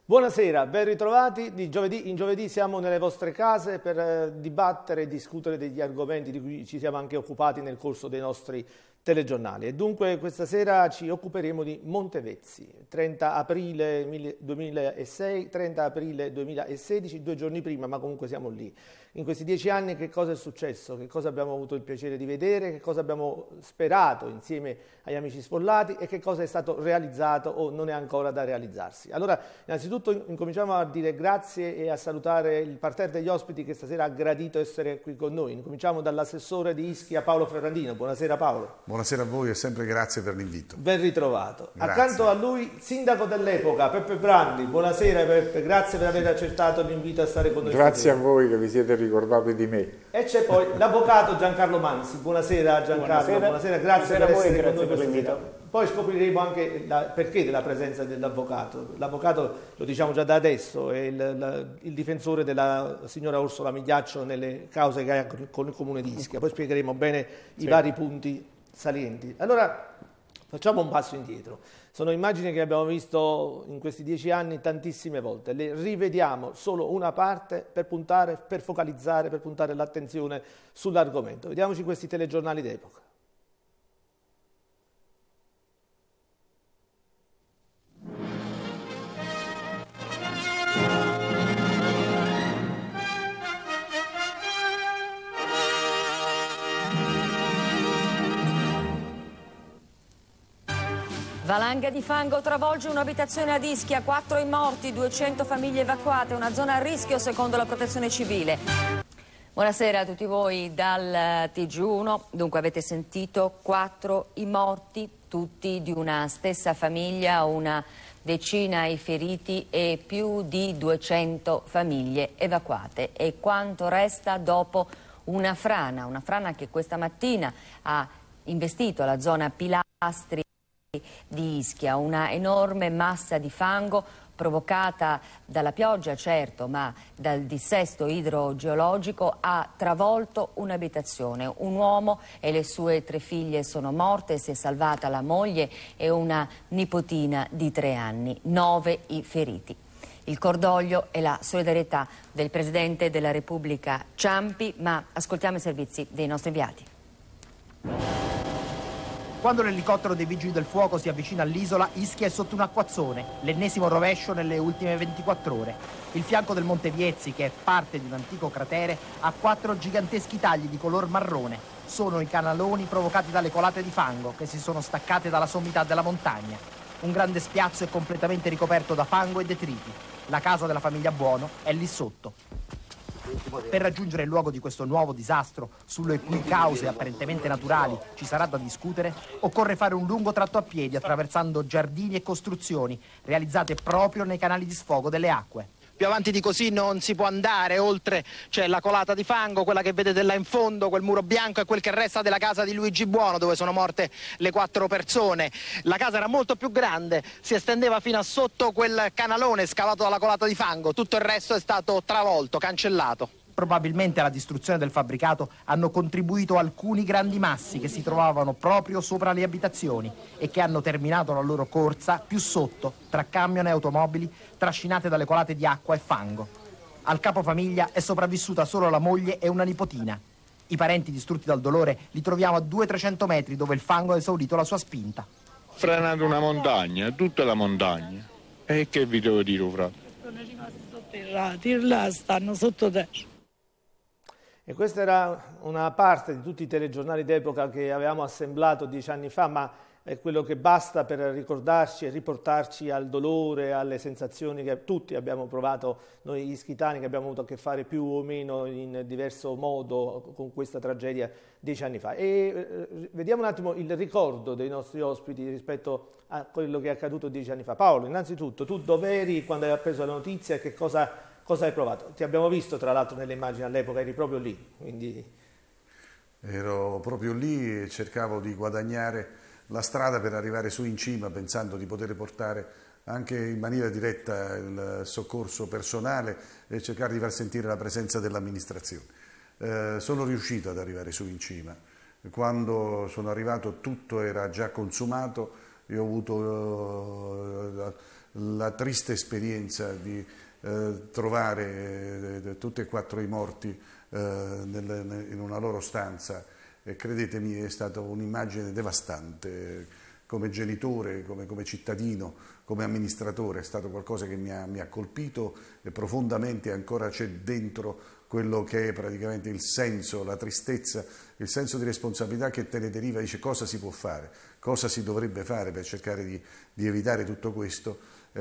Buonasera, ben ritrovati. In giovedì siamo nelle vostre case per dibattere e discutere degli argomenti di cui ci siamo anche occupati nel corso dei nostri telegiornali. E dunque questa sera ci occuperemo di Montevezzi, 30 aprile 2006, 30 aprile 2016, 2 giorni prima, ma comunque siamo lì. In questi 10 anni che cosa è successo? Che cosa abbiamo avuto il piacere di vedere? Che cosa abbiamo sperato insieme agli amici sfollati e che cosa è stato realizzato o non è ancora da realizzarsi? Allora, innanzitutto incominciamo a dire grazie e a salutare il parterre degli ospiti che stasera ha gradito essere qui con noi. Incominciamo dall'assessore di Ischia Paolo Ferrandino. Buonasera Paolo. Buonasera a voi e sempre grazie per l'invito. Ben ritrovato. Grazie. Accanto a lui, sindaco dell'epoca, Peppe Brandi. Buonasera Peppe, grazie per aver accettato l'invito a stare con noi. Grazie a voi che vi siete ricordati di me. E c'è poi l'avvocato Giancarlo Mansi. Buonasera Giancarlo, buonasera, grazie per essere con noi questa sera. Poi scopriremo anche perché della presenza dell'avvocato. L'avvocato, lo diciamo già da adesso, è il difensore della signora Orsola Migliaccio nelle cause che ha con il comune di Ischia. Poi spiegheremo bene i vari punti salienti. Allora facciamo un passo indietro. Sono immagini che abbiamo visto in questi 10 anni tantissime volte. Le rivediamo solo una parte per puntare, per focalizzare, per puntare l'attenzione sull'argomento. Vediamoci questi telegiornali d'epoca. Valanga di fango travolge un'abitazione ad Ischia, 4 i morti, 200 famiglie evacuate, una zona a rischio secondo la protezione civile. Buonasera a tutti voi dal TG1. Dunque avete sentito 4 i morti, tutti di una stessa famiglia, una decina i feriti e più di 200 famiglie evacuate. E quanto resta dopo una frana che questa mattina ha investito la zona Pilastri di Ischia, una enorme massa di fango provocata dalla pioggia, certo, ma dal dissesto idrogeologico ha travolto un'abitazione. Un uomo e le sue 3 figlie sono morte, si è salvata la moglie e una nipotina di 3 anni, 9 i feriti. Il cordoglio e la solidarietà del Presidente della Repubblica Ciampi, ma ascoltiamo i servizi dei nostri inviati. Quando l'elicottero dei Vigili del Fuoco si avvicina all'isola, Ischia è sotto un acquazzone, l'ennesimo rovescio nelle ultime 24 ore. Il fianco del Monte Viezzi, che è parte di un antico cratere, ha 4 giganteschi tagli di color marrone. Sono i canaloni provocati dalle colate di fango che si sono staccate dalla sommità della montagna. Un grande spiazzo è completamente ricoperto da fango e detriti. La casa della famiglia Buono è lì sotto. Per raggiungere il luogo di questo nuovo disastro, sulle cui cause apparentemente naturali ci sarà da discutere, occorre fare un lungo tratto a piedi attraversando giardini e costruzioni realizzate proprio nei canali di sfogo delle acque. Più avanti di così non si può andare, oltre c'è la colata di fango, quella che vedete là in fondo, quel muro bianco è quel che resta della casa di Luigi Buono, dove sono morte le 4 persone. La casa era molto più grande, si estendeva fino a sotto quel canalone scavato dalla colata di fango, tutto il resto è stato travolto, cancellato. Probabilmente alla distruzione del fabbricato hanno contribuito alcuni grandi massi che si trovavano proprio sopra le abitazioni e che hanno terminato la loro corsa più sotto, tra camion e automobili, trascinate dalle colate di acqua e fango. Al capofamiglia è sopravvissuta solo la moglie e una nipotina. I parenti distrutti dal dolore li troviamo a 200-300 metri dove il fango ha esaurito la sua spinta. Frenato una montagna, tutta la montagna. E che vi devo dire, frate? Sono rimasti sotterrati, là stanno sottoterra. E questa era una parte di tutti i telegiornali d'epoca che avevamo assemblato 10 anni fa, ma è quello che basta per ricordarci e riportarci al dolore, alle sensazioni che tutti abbiamo provato, noi ischitani che abbiamo avuto a che fare più o meno in diverso modo con questa tragedia 10 anni fa. E vediamo un attimo il ricordo dei nostri ospiti rispetto a quello che è accaduto 10 anni fa. Paolo, innanzitutto, tu dove eri quando hai appreso la notizia e che cosa hai provato? Ti abbiamo visto tra l'altro nelle immagini all'epoca, eri proprio lì. Quindi... Ero proprio lì e cercavo di guadagnare la strada per arrivare su in cima, pensando di poter portare anche in maniera diretta il soccorso personale e cercare di far sentire la presenza dell'amministrazione. Sono riuscito ad arrivare su in cima. Quando sono arrivato tutto era già consumato, Io ho avuto la triste esperienza di trovare tutti e 4 i morti in una loro stanza, e credetemi è stata un'immagine devastante. Come genitore, come cittadino, come amministratore è stato qualcosa che mi ha colpito profondamente. Ancora c'è dentro quello che è praticamente il senso, la tristezza, il senso di responsabilità che te ne deriva. Dice: cosa si può fare, cosa si dovrebbe fare per cercare di evitare tutto questo,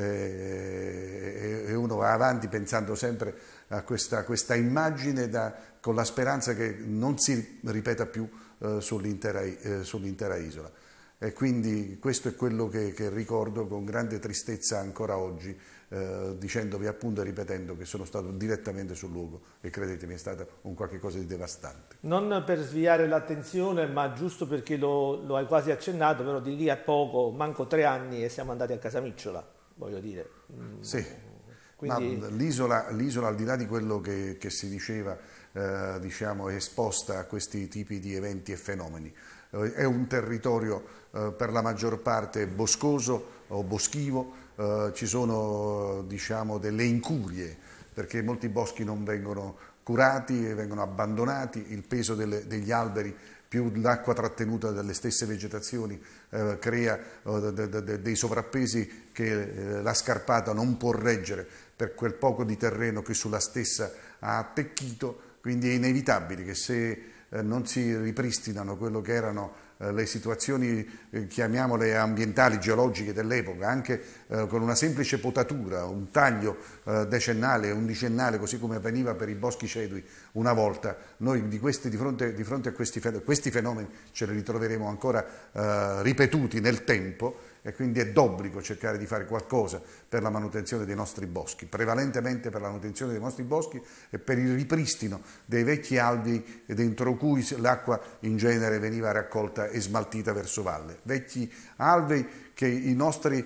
e uno va avanti pensando sempre a questa immagine con la speranza che non si ripeta più sull'intera isola. E quindi questo è quello che ricordo con grande tristezza ancora oggi, dicendovi appunto e ripetendo che sono stato direttamente sul luogo, e credetemi è stato un qualche cosa di devastante. Non per sviare l'attenzione, ma giusto perché lo hai quasi accennato, però di lì a poco, manco 3 anni e siamo andati a Casamicciola, voglio dire. Sì, quindi... ma l'isola al di là di quello che si diceva, diciamo, è esposta a questi tipi di eventi e fenomeni. È un territorio per la maggior parte boscoso o boschivo, ci sono, diciamo, delle incurie, perché molti boschi non vengono curati e vengono abbandonati, il peso degli alberi più l'acqua trattenuta dalle stesse vegetazioni crea dei sovrappesi che la scarpata non può reggere per quel poco di terreno che sulla stessa ha attecchito. Quindi è inevitabile che se non si ripristinano quello che erano le situazioni, chiamiamole ambientali, geologiche dell'epoca, anche con una semplice potatura, un taglio decennale, undicennale, così come avveniva per i boschi cedui una volta, noi di fronte a questi fenomeni ce li ritroveremo ancora ripetuti nel tempo, e quindi è d'obbligo cercare di fare qualcosa per la manutenzione dei nostri boschi, prevalentemente per la manutenzione dei nostri boschi e per il ripristino dei vecchi alvei dentro cui l'acqua in genere veniva raccolta e smaltita verso valle. Vecchi alvei che i nostri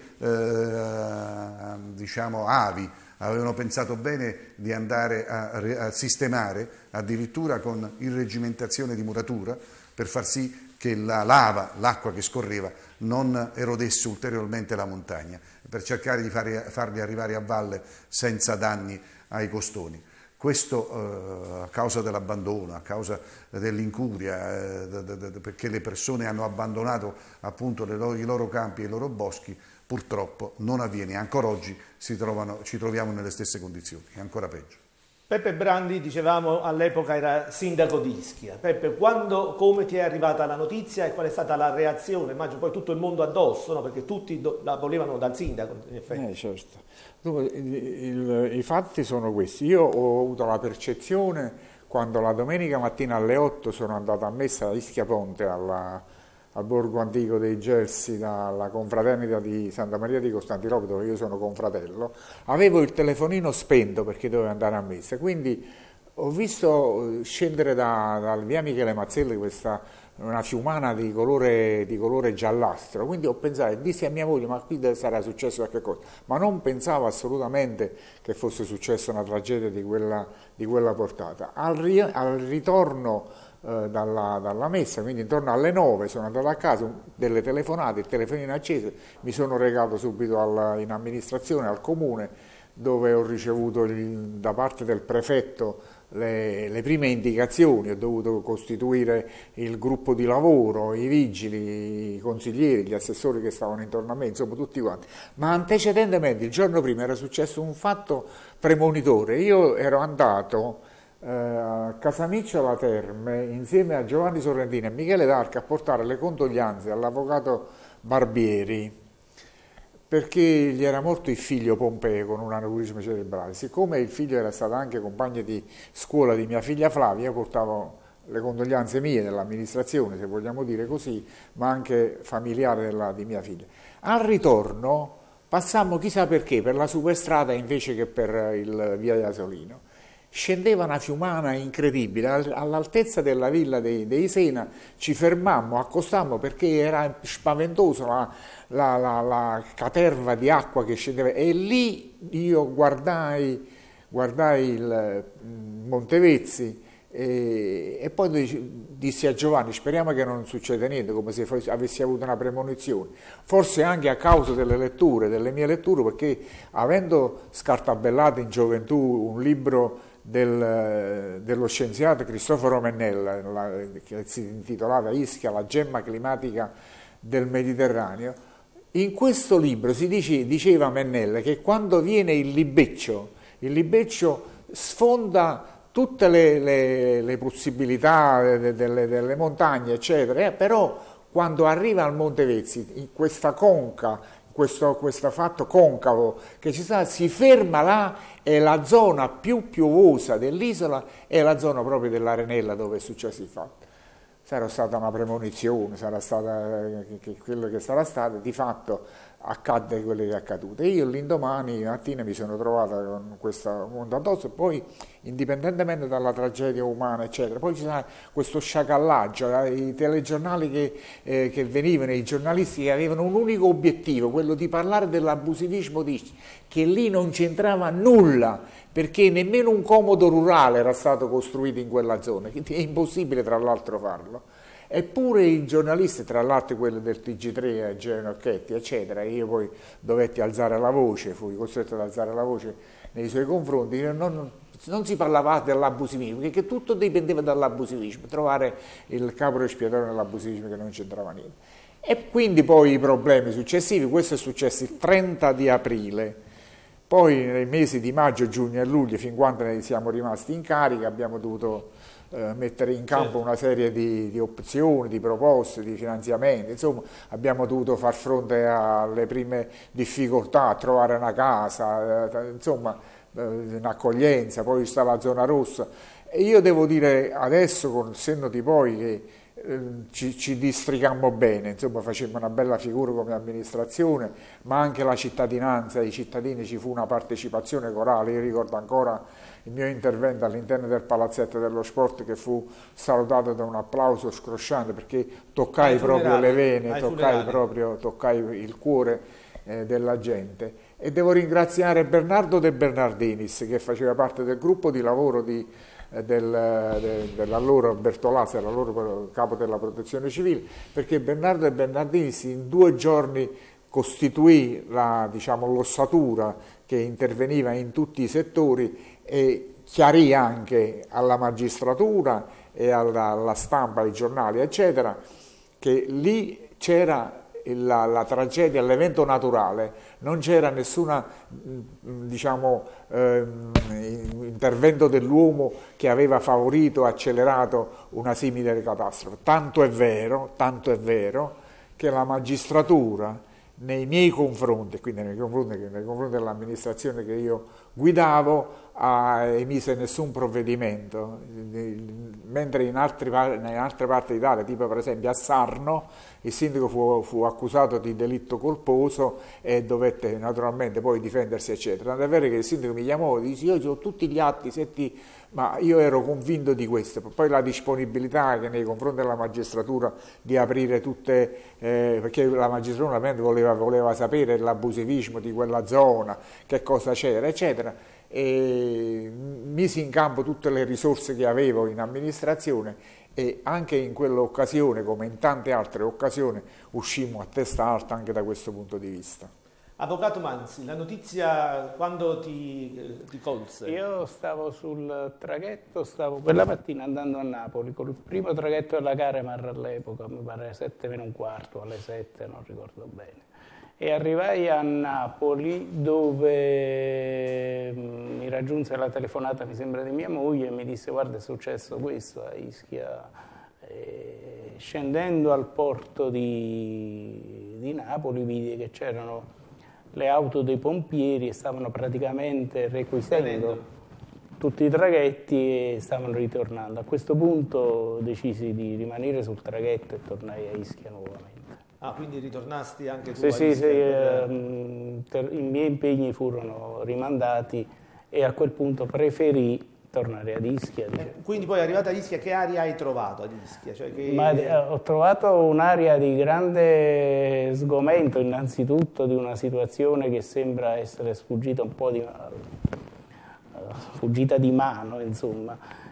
diciamo avi avevano pensato bene di andare a sistemare, addirittura con irreggimentazione di muratura, per far sì che la lava, l'acqua che scorreva, non erodesse ulteriormente la montagna, per cercare di farli arrivare a valle senza danni ai costoni. Questo a causa dell'abbandono, a causa dell'incuria, perché le persone hanno abbandonato appunto i loro campi e i loro boschi, purtroppo non avviene. Ancora oggi ci troviamo nelle stesse condizioni, è ancora peggio. Peppe Brandi, dicevamo, all'epoca era sindaco di Ischia. Peppe, come ti è arrivata la notizia e qual è stata la reazione? Immagino poi tutto il mondo addosso, no? Perché tutti la volevano dal sindaco, in effetti. Certo. Dunque, i fatti sono questi. Io ho avuto la percezione, quando la domenica mattina alle 8 sono andato a messa a Ischia Ponte, al borgo antico dei Gelsi, dalla confraternita di Santa Maria di Costantinopoli, dove io sono confratello, avevo il telefonino spento perché dovevo andare a messa, quindi ho visto scendere da via Michele Mazzelli una fiumana di colore giallastro, quindi ho pensato, dissi a mia moglie: ma qui sarà successo qualche cosa, ma non pensavo assolutamente che fosse successa una tragedia di quella portata. Al ritorno dalla messa, quindi intorno alle 9 sono andato a casa, delle telefonate, il telefonino acceso, mi sono recato subito in amministrazione, al comune, dove ho ricevuto da parte del prefetto le prime indicazioni. Ho dovuto costituire il gruppo di lavoro, i vigili, i consiglieri, gli assessori che stavano intorno a me, insomma tutti quanti. Ma antecedentemente, il giorno prima, era successo un fatto premonitore. Io ero andato a Casamicciola Terme insieme a Giovanni Sorrentino e Michele D'Arca a portare le condoglianze all'avvocato Barbieri, perché gli era morto il figlio Pompeo con un aneurisma cerebrale. Siccome il figlio era stato anche compagno di scuola di mia figlia Flavia, io portavo le condoglianze mie dell'amministrazione, se vogliamo dire così, ma anche familiare di mia figlia. Al ritorno passammo, chissà perché, per la superstrada invece che per il via Iasolino. Scendeva una fiumana incredibile, all'altezza della villa dei Sena ci fermammo, accostammo, perché era spaventoso la caterva di acqua che scendeva, e lì io guardai il Montevezzi E poi dissi a Giovanni: speriamo che non succeda niente, come se avessi avuto una premonizione, forse anche a causa delle mie letture, perché avendo scartabellato in gioventù un libro dello scienziato Cristoforo Mennella, che si intitolava Ischia, la gemma climatica del Mediterraneo, in questo libro diceva Mennella che quando viene il Libeccio sfonda tutte le possibilità delle montagne, eccetera, però quando arriva al Monte Vezzi, in questa conca, questo fatto concavo che ci sta, si ferma là, e la zona più piovosa dell'isola è la zona proprio dell'Arenella dove è successo il fatto. Sarà stata una premonizione, sarà stata quello che sarà stato, di fatto accadde quello che è accaduto. E io l'indomani mattina mi sono trovata con questa onda addosso, e poi indipendentemente dalla tragedia umana, eccetera, poi ci sarà questo sciacallaggio, i telegiornali che venivano, i giornalisti che avevano un unico obiettivo, quello di parlare dell'abusivismo di Ischia, che lì non c'entrava nulla, perché nemmeno un comodo rurale era stato costruito in quella zona, è impossibile tra l'altro farlo. Eppure i giornalisti, tra l'altro quelli del TG3, Genocchetti, eccetera, io poi dovetti alzare la voce, fui costretto ad alzare la voce nei suoi confronti, non si parlava dell'abusivismo, perché tutto dipendeva dall'abusivismo, trovare il capro espiatorio nell'abusivismo che non c'entrava niente. E quindi poi i problemi successivi, questo è successo il 30 di aprile, poi nei mesi di maggio, giugno e luglio, fin quando ne siamo rimasti in carica, abbiamo dovuto mettere in campo una serie di opzioni, di proposte, di finanziamenti, insomma abbiamo dovuto far fronte alle prime difficoltà, a trovare una casa, insomma un'accoglienza, poi sta la zona rossa. E io devo dire adesso, con il senno di poi, che ci districammo bene, insomma facemmo una bella figura come amministrazione, ma anche la cittadinanza, i cittadini, ci fu una partecipazione corale. Io ricordo ancora il mio intervento all'interno del palazzetto dello sport, che fu salutato da un applauso scrosciante, perché toccai proprio le vene, toccai il cuore della gente. E devo ringraziare Bernardo De Bernardinis, che faceva parte del gruppo di lavoro dell'allora Bertolazzi, l'allora capo della protezione civile, perché Bernardo De Bernardinis in 2 giorni costituì l'ossatura che interveniva in tutti i settori e chiarì anche alla magistratura e alla stampa, ai giornali, eccetera, che lì c'era la tragedia, l'evento naturale, non c'era nessuna intervento dell'uomo che aveva favorito, accelerato una simile catastrofe. Tanto è vero che la magistratura nei miei confronti, quindi nei confronti dell'amministrazione che io guidavo, emise nessun provvedimento, mentre in altre parti d'Italia, tipo per esempio a Sarno, il sindaco fu accusato di delitto colposo e dovette naturalmente poi difendersi, eccetera. Tant'è vero che il sindaco mi chiamò e disse: io ho tutti gli atti, senti, ma io ero convinto di questo. Poi la disponibilità che nei confronti della magistratura di aprire tutte, perché la magistratura voleva sapere l'abusivismo di quella zona, che cosa c'era, eccetera, e misi in campo tutte le risorse che avevo in amministrazione, e anche in quell'occasione, come in tante altre occasioni, uscimmo a testa alta anche da questo punto di vista. Avvocato Manzi, la notizia quando ti colse? Io stavo sul traghetto, stavo quella mattina andando a Napoli col primo traghetto della Caremar all'epoca, mi pare 7 meno un quarto, alle 7, non ricordo bene. E arrivai a Napoli, dove mi raggiunse la telefonata, mi sembra, di mia moglie, e mi disse: guarda, è successo questo a Ischia. E scendendo al porto di Napoli vidi che c'erano le auto dei pompieri e stavano praticamente requisendo tutti i traghetti e stavano ritornando. A questo punto decisi di rimanere sul traghetto e tornai a Ischia nuovamente. Ah, quindi ritornasti anche tu? Sì, i miei impegni furono rimandati e a quel punto preferì tornare ad Ischia. Quindi poi arrivato a Ischia, che area hai trovato ad Ischia? Ho trovato un'area di grande sgomento, innanzitutto di una situazione che sembra essere sfuggita un po' sfuggita di mano, insomma,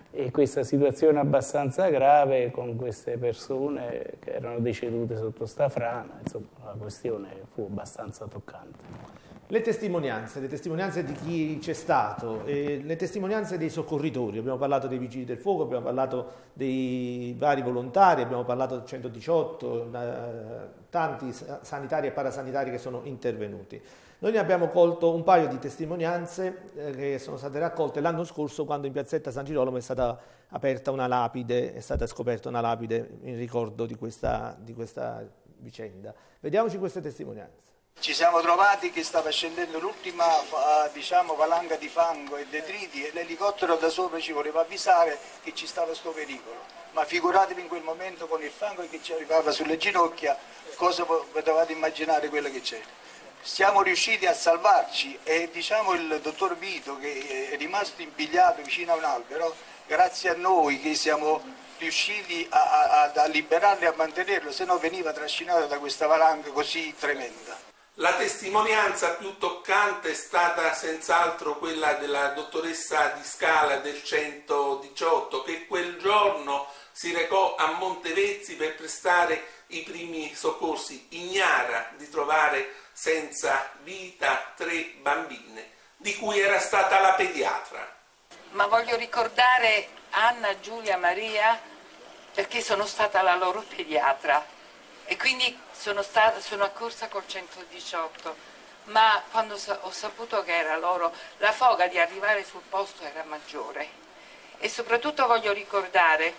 e questa situazione abbastanza grave con queste persone che erano decedute sotto sta frana, insomma la questione fu abbastanza toccante. Le testimonianze di chi c'è stato, le testimonianze dei soccorritori, abbiamo parlato dei vigili del fuoco, abbiamo parlato dei vari volontari, abbiamo parlato del 118, tanti sanitari e parasanitari che sono intervenuti. Noi ne abbiamo colto un paio di testimonianze che sono state raccolte l'anno scorso quando in piazzetta San Girolamo è stata aperta una lapide, è stata scoperta una lapide in ricordo di questa vicenda. Vediamoci queste testimonianze. Ci siamo trovati che stava scendendo l'ultima valanga di fango e detriti e l'elicottero da sopra ci voleva avvisare che ci stava sto pericolo. Ma figuratevi in quel momento con il fango che ci arrivava sulle ginocchia, cosa potevate immaginare quello che c'era. Siamo riusciti a salvarci e il dottor Vito, che è rimasto impigliato vicino a un albero, grazie a noi che siamo riusciti a liberarlo e a mantenerlo, se no veniva trascinato da questa valanga così tremenda. La testimonianza più toccante è stata senz'altro quella della dottoressa Di Scala del 118, che quel giorno si recò a Montevezzi per prestare i primi soccorsi, ignara di trovare senza vita 3 bambine, di cui era stata la pediatra. Ma voglio ricordare Anna, Giulia, Maria, perché sono stata la loro pediatra. E quindi sono accorsa col 118, ma quando ho saputo che era loro, la foga di arrivare sul posto era maggiore. E soprattutto voglio ricordare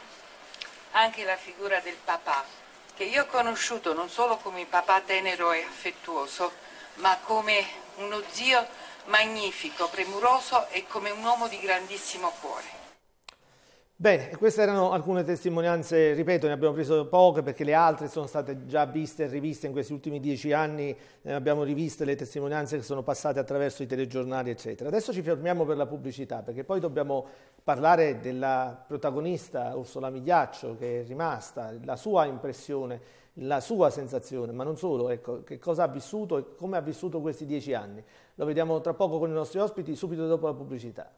anche la figura del papà, che io ho conosciuto non solo come papà tenero e affettuoso, ma come uno zio magnifico, premuroso e come un uomo di grandissimo cuore. Bene, queste erano alcune testimonianze, ripeto, ne abbiamo preso poche perché le altre sono state già viste e riviste in questi ultimi 10 anni, ne abbiamo riviste le testimonianze che sono passate attraverso i telegiornali, eccetera. Adesso ci fermiamo per la pubblicità perché poi dobbiamo parlare della protagonista Ursula Migliaccio, che è rimasta, la sua impressione, la sua sensazione, ma non solo, ecco, che cosa ha vissuto e come ha vissuto questi 10 anni. Lo vediamo tra poco con i nostri ospiti, subito dopo la pubblicità.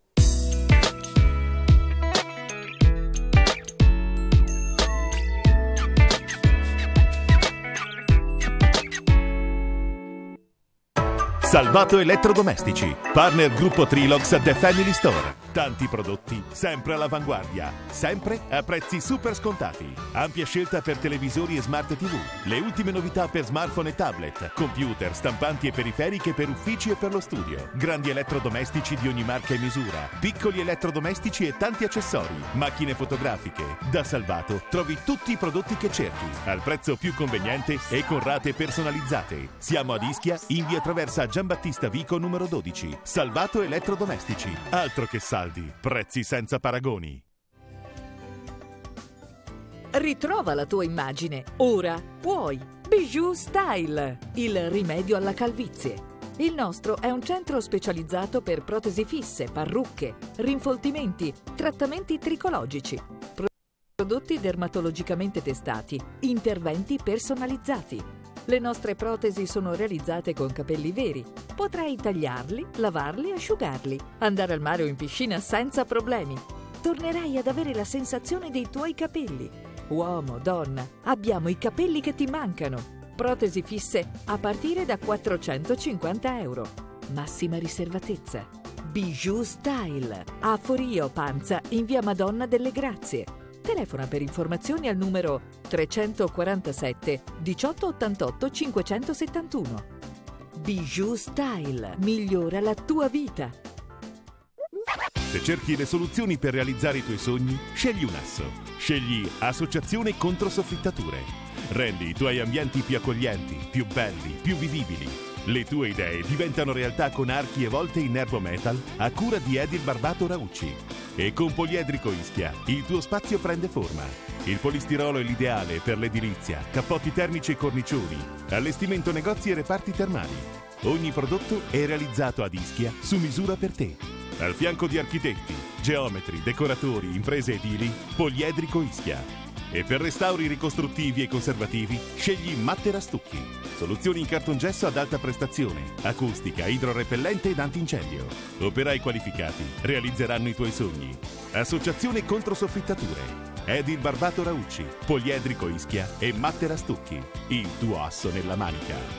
Salvato Elettrodomestici, partner gruppo Trilox The Family Store. Tanti prodotti, sempre all'avanguardia, sempre a prezzi super scontati. Ampia scelta per televisori e smart TV, le ultime novità per smartphone e tablet, computer, stampanti e periferiche per uffici e per lo studio. Grandi elettrodomestici di ogni marca e misura, piccoli elettrodomestici e tanti accessori, macchine fotografiche. Da Salvato trovi tutti i prodotti che cerchi, al prezzo più conveniente e con rate personalizzate. Siamo ad Ischia, in via Traversa Giambattista Vico numero 12. Salvato Elettrodomestici, altro che saldi, prezzi senza paragoni. Ritrova la tua immagine, ora puoi. Bijou Style, il rimedio alla calvizie. Il nostro è un centro specializzato per protesi fisse, parrucche, rinfoltimenti, trattamenti tricologici, prodotti dermatologicamente testati, interventi personalizzati. Le nostre protesi sono realizzate con capelli veri. Potrai tagliarli, lavarli e asciugarli, andare al mare o in piscina senza problemi. Tornerai ad avere la sensazione dei tuoi capelli. Uomo, donna, abbiamo i capelli che ti mancano. Protesi fisse a partire da 450 euro. Massima riservatezza. Bijou Style, a Forio Panza, in via Madonna delle Grazie. Telefona per informazioni al numero 347 1888 571. Bijou Style, migliora la tua vita. Se cerchi le soluzioni per realizzare i tuoi sogni, scegli un asso. Scegli Associazione Contro Soffittature. Rendi i tuoi ambienti più accoglienti, più belli, più vivibili. Le tue idee diventano realtà con archi e volte in Nervo Metal a cura di Edil Barbato Raucci. E con Poliedrico Ischia il tuo spazio prende forma. Il polistirolo è l'ideale per l'edilizia, cappotti termici e cornicioni, allestimento negozi e reparti termali. Ogni prodotto è realizzato ad Ischia su misura per te. Al fianco di architetti, geometri, decoratori, imprese edili, Poliedrico Ischia. E per restauri ricostruttivi e conservativi, scegli Mattera Stucchi. Soluzioni in cartongesso ad alta prestazione, acustica, idrorepellente ed antincendio. Operai qualificati realizzeranno i tuoi sogni. Associazione contro soffittature. Edil Barbato Raucci, Poliedrico Ischia e Mattera Stucchi. Il tuo asso nella manica.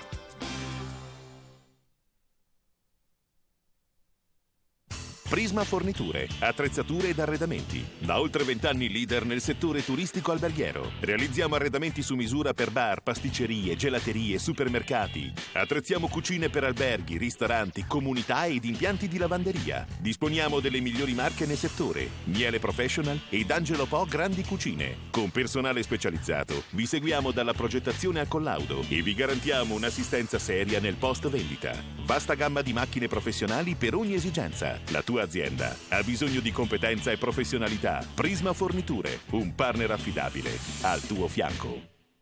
Prisma Forniture, attrezzature ed arredamenti. Da oltre 20 anni leader nel settore turistico alberghiero. Realizziamo arredamenti su misura per bar, pasticcerie, gelaterie, supermercati. Attrezziamo cucine per alberghi, ristoranti, comunità ed impianti di lavanderia. Disponiamo delle migliori marche nel settore. Miele Professional ed Angelo Po Grandi Cucine. Con personale specializzato vi seguiamo dalla progettazione al collaudo e vi garantiamo un'assistenza seria nel post vendita. Vasta gamma di macchine professionali per ogni esigenza. La tua azienda ha bisogno di competenza e professionalità. Prisma Forniture, un partner affidabile al tuo fianco.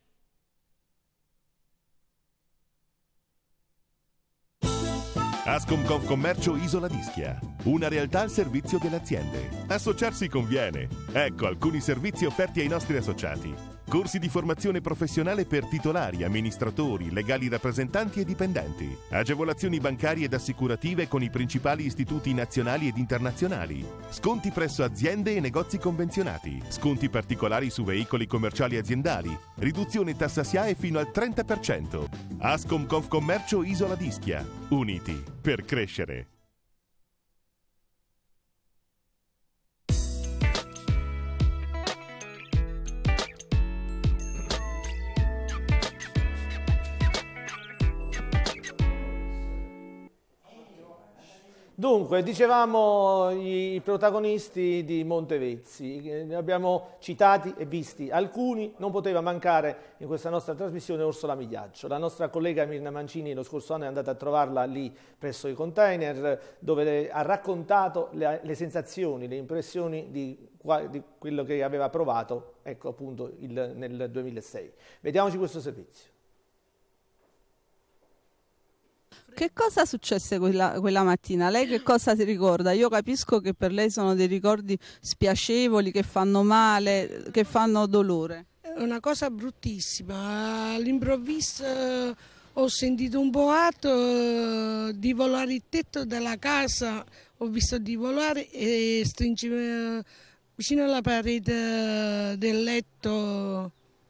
Ascom Confcommercio Isola d'Ischia, una realtà al servizio delle aziende. Associarsi conviene. Ecco alcuni servizi offerti ai nostri associati. Corsi di formazione professionale per titolari, amministratori, legali rappresentanti e dipendenti. Agevolazioni bancarie ed assicurative con i principali istituti nazionali ed internazionali. Sconti presso aziende e negozi convenzionati. Sconti particolari su veicoli commerciali aziendali. Riduzione tassa SIAE fino al 30%. Ascom Confcommercio Isola d'Ischia. Uniti per crescere. Dunque, dicevamo i protagonisti di Montevezzi, ne abbiamo citati e visti alcuni, non poteva mancare in questa nostra trasmissione Orsola Migliaccio. La nostra collega Mirna Mancini lo scorso anno è andata a trovarla lì presso i container, dove ha raccontato le sensazioni, le impressioni di quello che aveva provato, ecco appunto nel 2006. Vediamoci questo servizio. Che cosa successe quella mattina? Lei che cosa si ricorda? Io capisco che per lei sono dei ricordi spiacevoli, che fanno male, che fanno dolore. È una cosa bruttissima. All'improvviso ho sentito un boato di volare il tetto della casa, ho visto di volare e sto in cima, vicino alla parete del letto.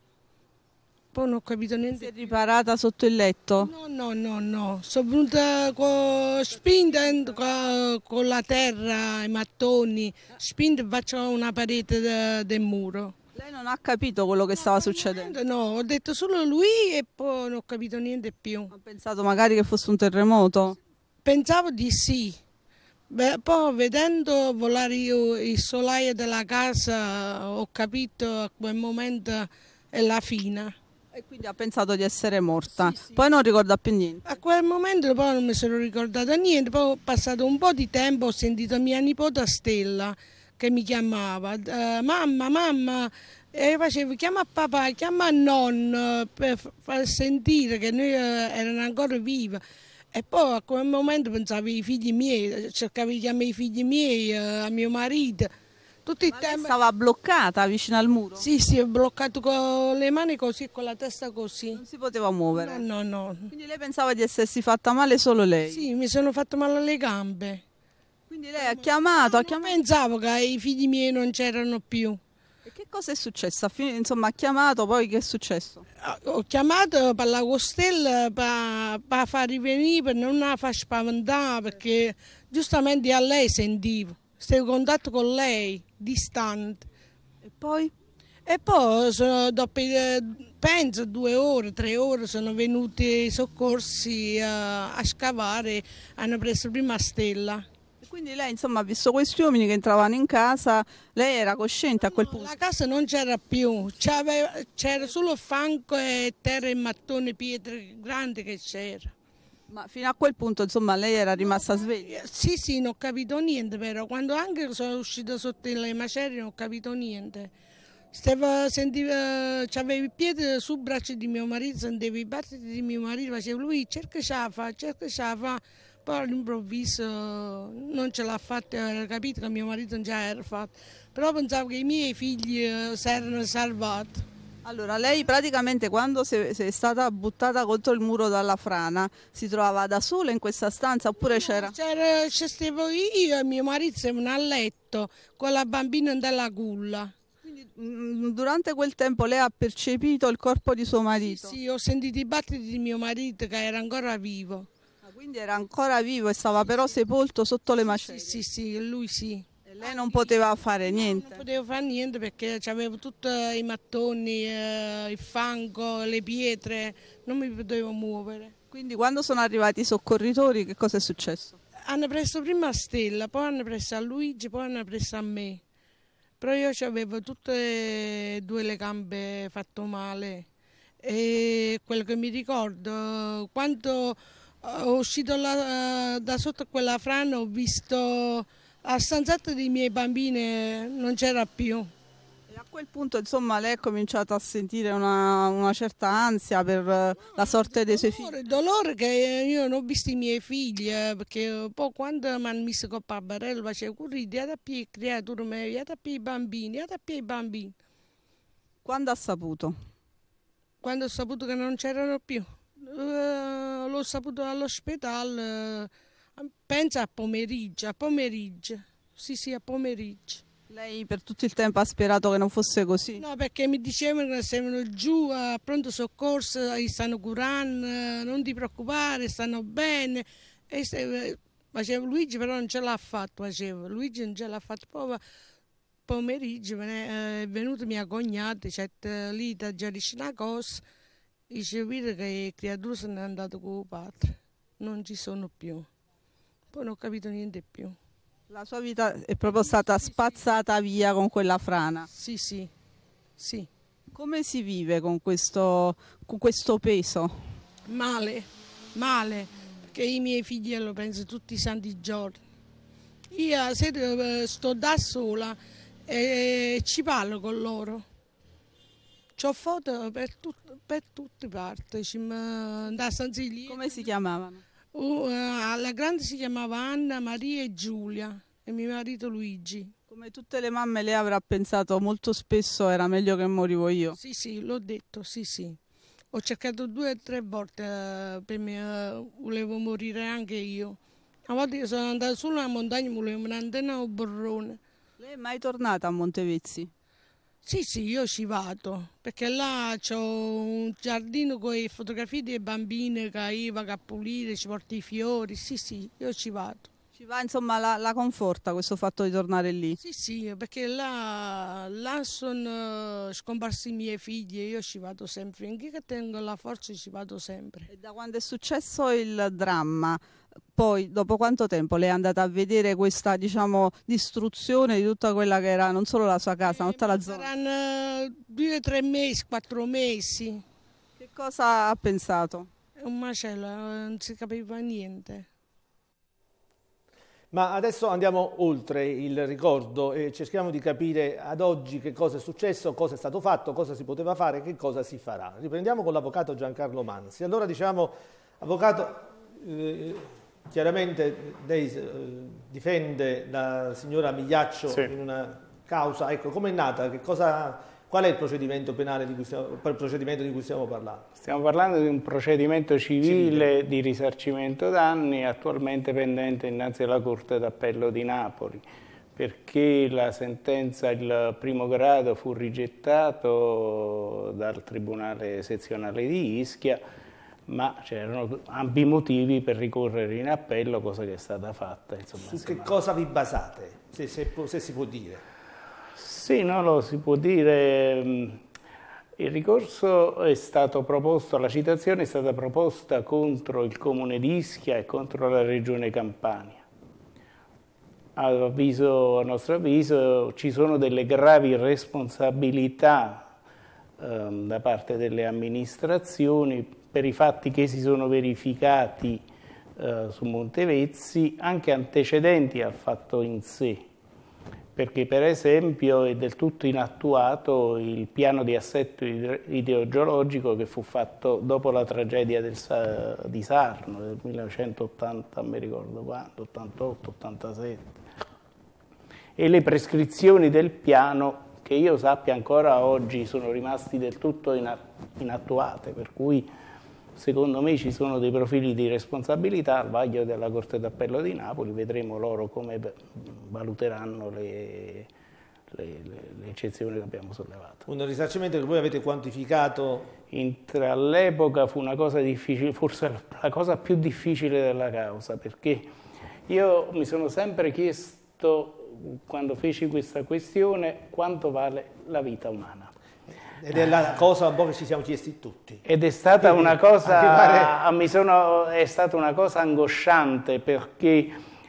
Poi non ho capito niente. Si è riparata sotto il letto? No. Sono venuta spinta con la terra, i mattoni, spinta e faccio una parete del muro. Lei non ha capito quello che stava succedendo? No, ho detto solo lui e poi non ho capito niente più. Ha pensato magari che fosse un terremoto? Pensavo di sì. Poi vedendo volare il solaio della casa ho capito a quel momento è la fine. E quindi ha pensato di essere morta, sì. Poi non ricorda più niente. A quel momento poi non mi sono ricordata niente, poi passato un po' di tempo ho sentito mia nipote Stella che mi chiamava, mamma, e facevo chiama papà, chiama nonno per far sentire che noi erano ancora vivi. E poi a quel momento pensavo ai figli miei, cercavo di chiamare i figli miei, a mio marito. Tutto il tempo. Stava bloccata vicino al muro? Sì, ho bloccato con le mani così, con la testa così. Non si poteva muovere? No. Quindi lei pensava di essersi fatta male solo lei? Sì, mi sono fatta male alle gambe. Quindi lei ha chiamato? Pensavo che i figli miei non c'erano più. E che cosa è successo? Insomma, ha chiamato, poi che è successo? Ho chiamato per la costella per far rivenire, per non la far spaventare, perché giustamente a lei sentivo. Stavo in contatto con lei, distante. E poi? E poi, dopo, penso 2 ore, 3 ore, sono venuti i soccorsi a scavare, hanno preso prima Stella. E quindi lei, insomma, ha visto questi uomini che entravano in casa, lei era cosciente a quel punto? La casa non c'era più, c'era solo fango e terra e mattoni, pietre grandi che c'era. Ma fino a quel punto, insomma, lei era rimasta sveglia? Sì, non ho capito niente, però quando anche sono uscita sotto le macerie non ho capito niente. C'avevo i piedi sul braccio di mio marito, sentivo i battiti di mio marito, facevo lui cerca ce la fa, poi all'improvviso non ce l'ha fatta, era capito che mio marito non ce l'era fatto, però pensavo che i miei figli si erano salvati. Allora, lei praticamente quando è stata buttata contro il muro dalla frana si trovava da sola in questa stanza oppure c'era? C'ero io e mio marito siamo a letto con la bambina della culla. Quindi durante quel tempo lei ha percepito il corpo di suo marito? Sì, ho sentito i battiti di mio marito che era ancora vivo. Quindi era ancora vivo e stava però sepolto sotto le macerie? Sì, lui sì. Lei non poteva fare niente? Non potevo fare niente perché avevo tutti i mattoni, il fango, le pietre, non mi potevo muovere. Quindi quando sono arrivati i soccorritori che cosa è successo? Hanno preso prima a Stella, poi hanno preso a Luigi, poi hanno preso a me. Però io avevo tutte e due le gambe fatte male e quello che mi ricordo, quando ho uscito da sotto quella frana ho visto la stanzetta dei miei bambini, non c'era più. E a quel punto insomma lei ha cominciato a sentire una certa ansia per la sorte dei suoi figli? Dolore che io non ho visto i miei figli, perché poi quando mi hanno messo con il barello facevo correre, andate a piedi creature mie, andate a piedi bambini, andate a piedi bambini. Quando ha saputo? Quando ho saputo che non c'erano più. L'ho saputo all'ospedale, penso a pomeriggio, sì, a pomeriggio. Lei per tutto il tempo ha sperato che non fosse così? No, perché mi dicevano che stavano giù a pronto soccorso, li stanno curando, non ti preoccupare, stanno bene. E facevo Luigi, però non ce l'ha fatto, Luigi non ce l'ha fatto. Poi pomeriggio è venuta mia cognata, lì da già una cosa, dice che le creature sono andate con il padre, non ci sono più. Poi non ho capito niente più. La sua vita è proprio stata spazzata via con quella frana? Sì. Come si vive con questo peso? Male, perché i miei figli lo penso tutti i santi giorni. Io sto da sola e ci parlo con loro. C'ho foto per tutte parti. Come si chiamavano? La grande si chiamava Anna, Maria e Giulia e mio marito Luigi. Come tutte le mamme lei avrà pensato molto spesso era meglio che morivo io. Sì, l'ho detto, sì. Ho cercato 2 o 3 volte, volevo morire anche io. Una volta io sono andata su una montagna e volevo andare a un burrone. Lei è mai tornata a Montevezzi? Sì, io ci vado, perché là c'ho un giardino con le fotografie dei bambini che io vado a pulire, ci porto i fiori, sì, io ci vado. Ci va, insomma, la conforta questo fatto di tornare lì? Sì, perché là sono scomparsi i miei figli e io ci vado sempre, finché tengo la forza ci vado sempre. E da quando è successo il dramma, poi dopo quanto tempo lei è andata a vedere questa, diciamo, distruzione di tutta quella che era non solo la sua casa, ma tutta la zona? Saranno 2 o 3 mesi, 4 mesi. Che cosa ha pensato? È un macello, non si capiva niente. Ma adesso andiamo oltre il ricordo e cerchiamo di capire ad oggi che cosa è successo, cosa è stato fatto, cosa si poteva fare, che cosa si farà. Riprendiamo con l'avvocato Giancarlo Manzi. Allora diciamo, avvocato, chiaramente lei difende la signora Migliaccio in una causa, ecco, com'è nata? Qual è il procedimento penale di cui stiamo parlando? Stiamo parlando di un procedimento civile di risarcimento danni attualmente pendente innanzi alla Corte d'Appello di Napoli, perché la sentenza, il primo grado, fu rigettato dal Tribunale Sezionale di Ischia, ma c'erano ampi motivi per ricorrere in appello, cosa che è stata fatta. Insomma, su che cosa vi basate, se si può dire? Sì, lo si può dire. Il ricorso è stato proposto, la citazione è stata proposta contro il Comune di Ischia e contro la Regione Campania. A nostro avviso ci sono delle gravi responsabilità da parte delle amministrazioni per i fatti che si sono verificati su Montevezzi, anche antecedenti al fatto in sé. Perché per esempio è del tutto inattuato il piano di assetto idrogeologico che fu fatto dopo la tragedia di Sarno del 1980, non mi ricordo quando, 88, 87. E le prescrizioni del piano che io sappia ancora oggi sono rimasti del tutto inattuate, per cui secondo me ci sono dei profili di responsabilità al vaglio della Corte d'Appello di Napoli, vedremo loro come valuteranno le eccezioni che abbiamo sollevato. Un risarcimento che voi avete quantificato? All'epoca fu una cosa difficile, forse la cosa più difficile della causa, perché io mi sono sempre chiesto, quando feci questa questione, quanto vale la vita umana. Ed è la cosa un po' che ci siamo chiesti tutti. Ed è stata una cosa, è stata una cosa angosciante, perché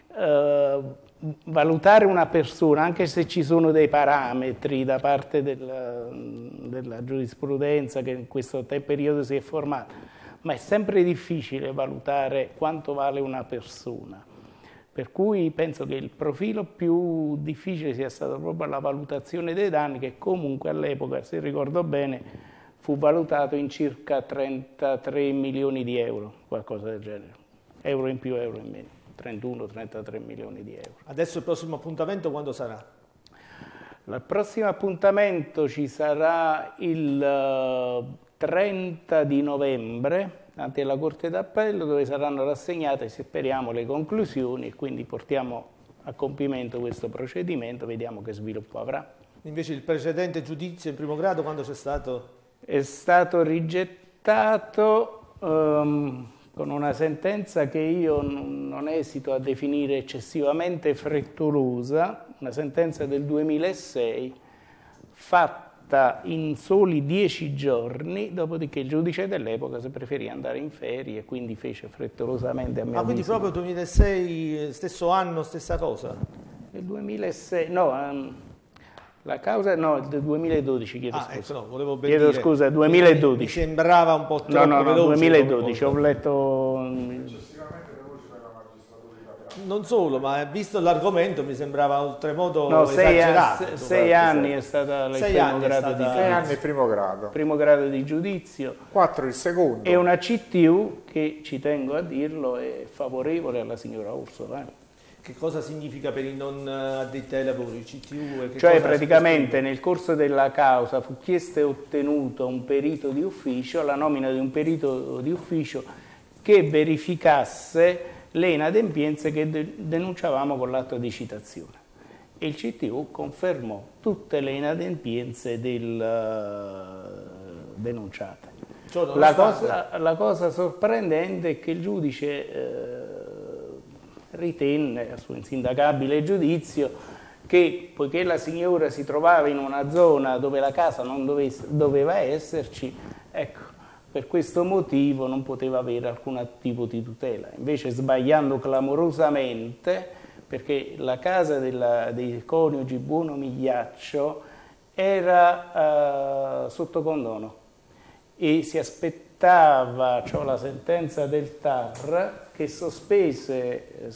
valutare una persona, anche se ci sono dei parametri da parte della giurisprudenza che in questo periodo si è formata, ma è sempre difficile valutare quanto vale una persona. Per cui penso che il profilo più difficile sia stato proprio la valutazione dei danni, che comunque all'epoca, se ricordo bene, fu valutato in circa 33 milioni di euro, qualcosa del genere, euro in più, euro in meno. 31-33 milioni di euro. Adesso il prossimo appuntamento quando sarà? Il prossimo appuntamento ci sarà il 30 di novembre davanti alla Corte d'Appello, dove saranno rassegnate, speriamo, le conclusioni, e quindi portiamo a compimento questo procedimento, vediamo che sviluppo avrà. Invece il precedente giudizio in primo grado quando c'è stato? È stato rigettato con una sentenza che io non esito a definire eccessivamente frettolosa, una sentenza del 2006 fatta in soli 10 giorni, dopodiché il giudice dell'epoca si preferì andare in ferie e quindi fece frettolosamente a mio avviso. Quindi proprio 2006, stesso anno, stessa cosa? Nel 2006, no, la causa no, del 2012, chiedo scusa. Ecco, no, volevo ben chiedo dire, scusa, 2012. Mi sembrava un po' troppo no, veloce. 2012, ho letto. Non solo, ma visto l'argomento mi sembrava oltremodo esagerato. 6 anni è stata il primo grado di giudizio. 6 anni il primo grado. Primo grado di giudizio. 4 il secondo. E una CTU che, ci tengo a dirlo, è favorevole alla signora Orsola. Che cosa significa per i non addetti ai lavori, CTU? Cioè praticamente nel corso della causa fu chiesto e ottenuto un perito di ufficio, la nomina di un perito di ufficio che verificasse le inadempienze che denunciavamo con l'atto di citazione. E il CTU confermò tutte le inadempienze denunciate. Cioè, la cosa sorprendente è che il giudice ritenne a suo insindacabile giudizio che, poiché la signora si trovava in una zona dove la casa non doveva esserci, ecco, per questo motivo non poteva avere alcun tipo di tutela. Invece, sbagliando clamorosamente, perché la casa dei coniugi Buono Migliaccio era sotto condono e si aspettava, cioè la sentenza del TAR, che sospese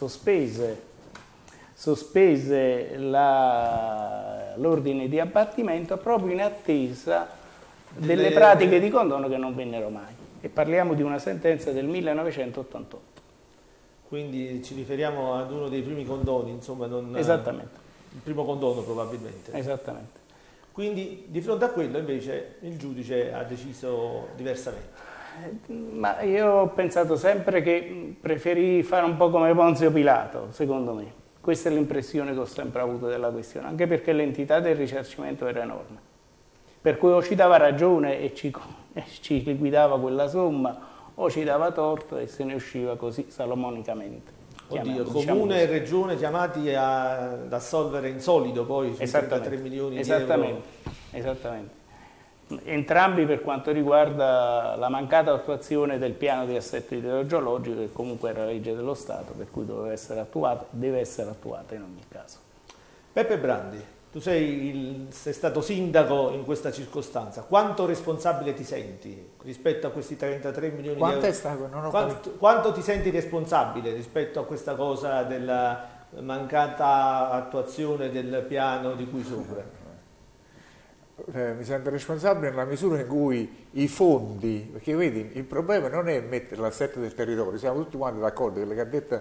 l'ordine di abbattimento proprio in attesa delle pratiche di condono che non vennero mai. E parliamo di una sentenza del 1988. Quindi ci riferiamo ad uno dei primi condoni, insomma, non... Esattamente. Il primo condono probabilmente. Esattamente. Quindi di fronte a quello invece il giudice ha deciso diversamente. Ma io ho pensato sempre che preferì fare un po' come Ponzio Pilato, secondo me. Questa è l'impressione che ho sempre avuto della questione, anche perché l'entità del risarcimento era enorme. Per cui o ci dava ragione e ci liquidava quella somma, o ci dava torto e se ne usciva così salomonicamente. Oddio, comune e regione chiamati ad assolvere in solido poi sui 33 milioni di euro. Esattamente. Entrambi per quanto riguarda la mancata attuazione del piano di assetto idrogeologico, che comunque era legge dello Stato, per cui deve essere attuata in ogni caso. Peppe Brandi, tu sei stato sindaco in questa circostanza, quanto responsabile ti senti rispetto a questi 33 milioni di euro? Quanto ti senti responsabile rispetto a questa cosa della mancata attuazione del piano di cui sopra? Mi sento responsabile nella misura in cui i fondi, perché vedi, il problema non è mettere l'assetto del territorio, siamo tutti quanti d'accordo, quello che ha detto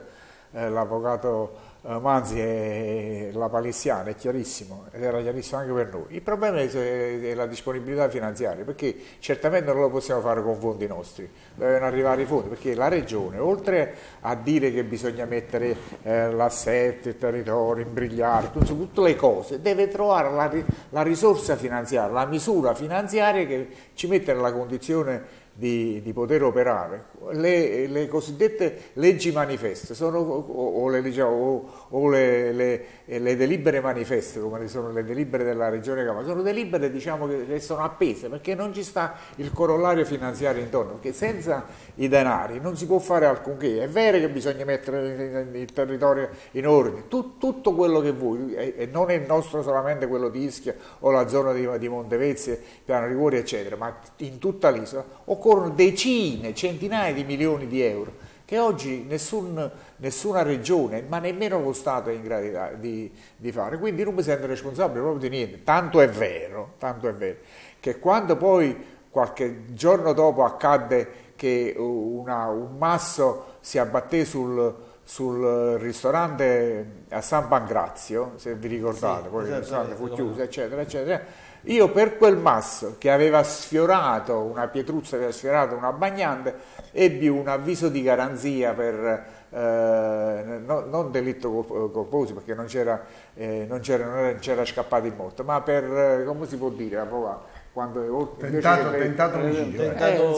l'avvocato Manzi e la Palissiana, è chiarissimo, ed era chiarissimo anche per noi. Il problema è la disponibilità finanziaria, perché certamente non lo possiamo fare con fondi nostri, devono arrivare i fondi, perché la Regione, oltre a dire che bisogna mettere l'assetto, il territorio, imbrigliare, tutte le cose, deve trovare la risorsa finanziaria, la misura finanziaria che ci mette nella condizione di poter operare. Le cosiddette leggi manifeste sono, o le delibere manifeste, come sono le delibere della Regione Campania, sono delibere, diciamo, che sono appese, perché non ci sta il corollario finanziario intorno, perché senza i denari non si può fare alcunché. È vero che bisogna mettere il territorio in ordine, tutto quello che vuoi, e non è nostro solamente quello di Ischia o la zona di Montevezzi, Piano Liguori, eccetera, ma in tutta l'isola occorrono decine, centinaia di milioni di euro che oggi nessuna regione, ma nemmeno lo Stato è in grado di fare. Quindi non mi sento responsabile proprio di niente. Tanto è vero che quando poi qualche giorno dopo accadde che un masso si abbatté sul ristorante a San Pancrazio, se vi ricordate, poi il ristorante fu chiuso, eccetera, eccetera. Io per quel masso che aveva sfiorato una pietruzza, aveva sfiorato una bagnante, ebbi un avviso di garanzia per non delitto colposo, perché non c'era scappato in morto, ma per, come si può dire, quando tentato omicidio.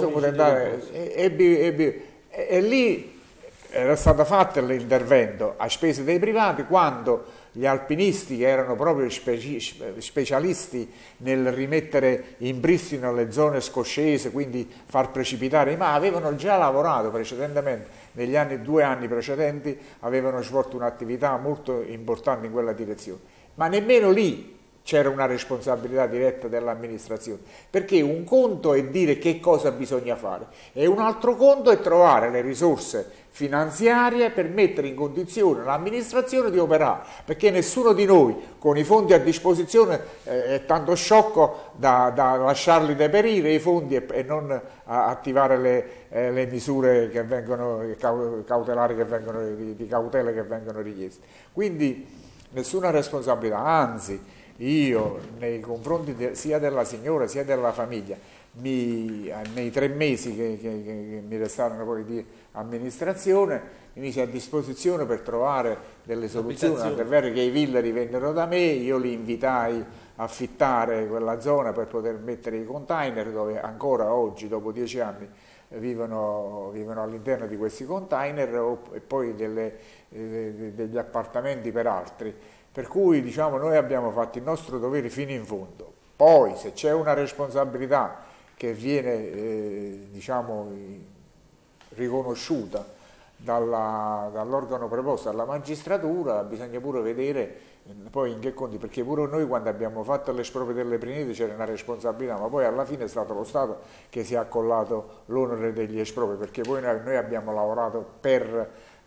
E lì era stato fatto l'intervento a spese dei privati, quando gli alpinisti, che erano proprio specialisti nel rimettere in pristino le zone scoscese, quindi far precipitare i mari, avevano già lavorato precedentemente, negli 2 anni precedenti avevano svolto un'attività molto importante in quella direzione, ma nemmeno lì c'era una responsabilità diretta dell'amministrazione, perché un conto è dire che cosa bisogna fare e un altro conto è trovare le risorse finanziarie per mettere in condizione l'amministrazione di operare, perché nessuno di noi con i fondi a disposizione è tanto sciocco da lasciarli deperire i fondi e non attivare le misure che vengono cautelari, di cautele che vengono richieste. Quindi nessuna responsabilità, anzi io nei confronti sia della signora sia della famiglia, nei 3 mesi che mi restarono poi di amministrazione, mi misi a disposizione per trovare delle soluzioni, tant'è vero che i villeri vennero da me, io li invitai a affittare quella zona per poter mettere i container, dove ancora oggi, dopo 10 anni, vivono all'interno di questi container, e poi degli appartamenti per altri. Per cui, diciamo, noi abbiamo fatto il nostro dovere fino in fondo. Poi, se c'è una responsabilità che viene, diciamo, riconosciuta dall'organo preposto alla magistratura, bisogna pure vedere poi in che conti, perché pure noi quando abbiamo fatto l'esproprio delle Prinide c'era una responsabilità, ma poi alla fine è stato lo Stato che si è accollato l'onere degli espropri, perché poi noi abbiamo lavorato per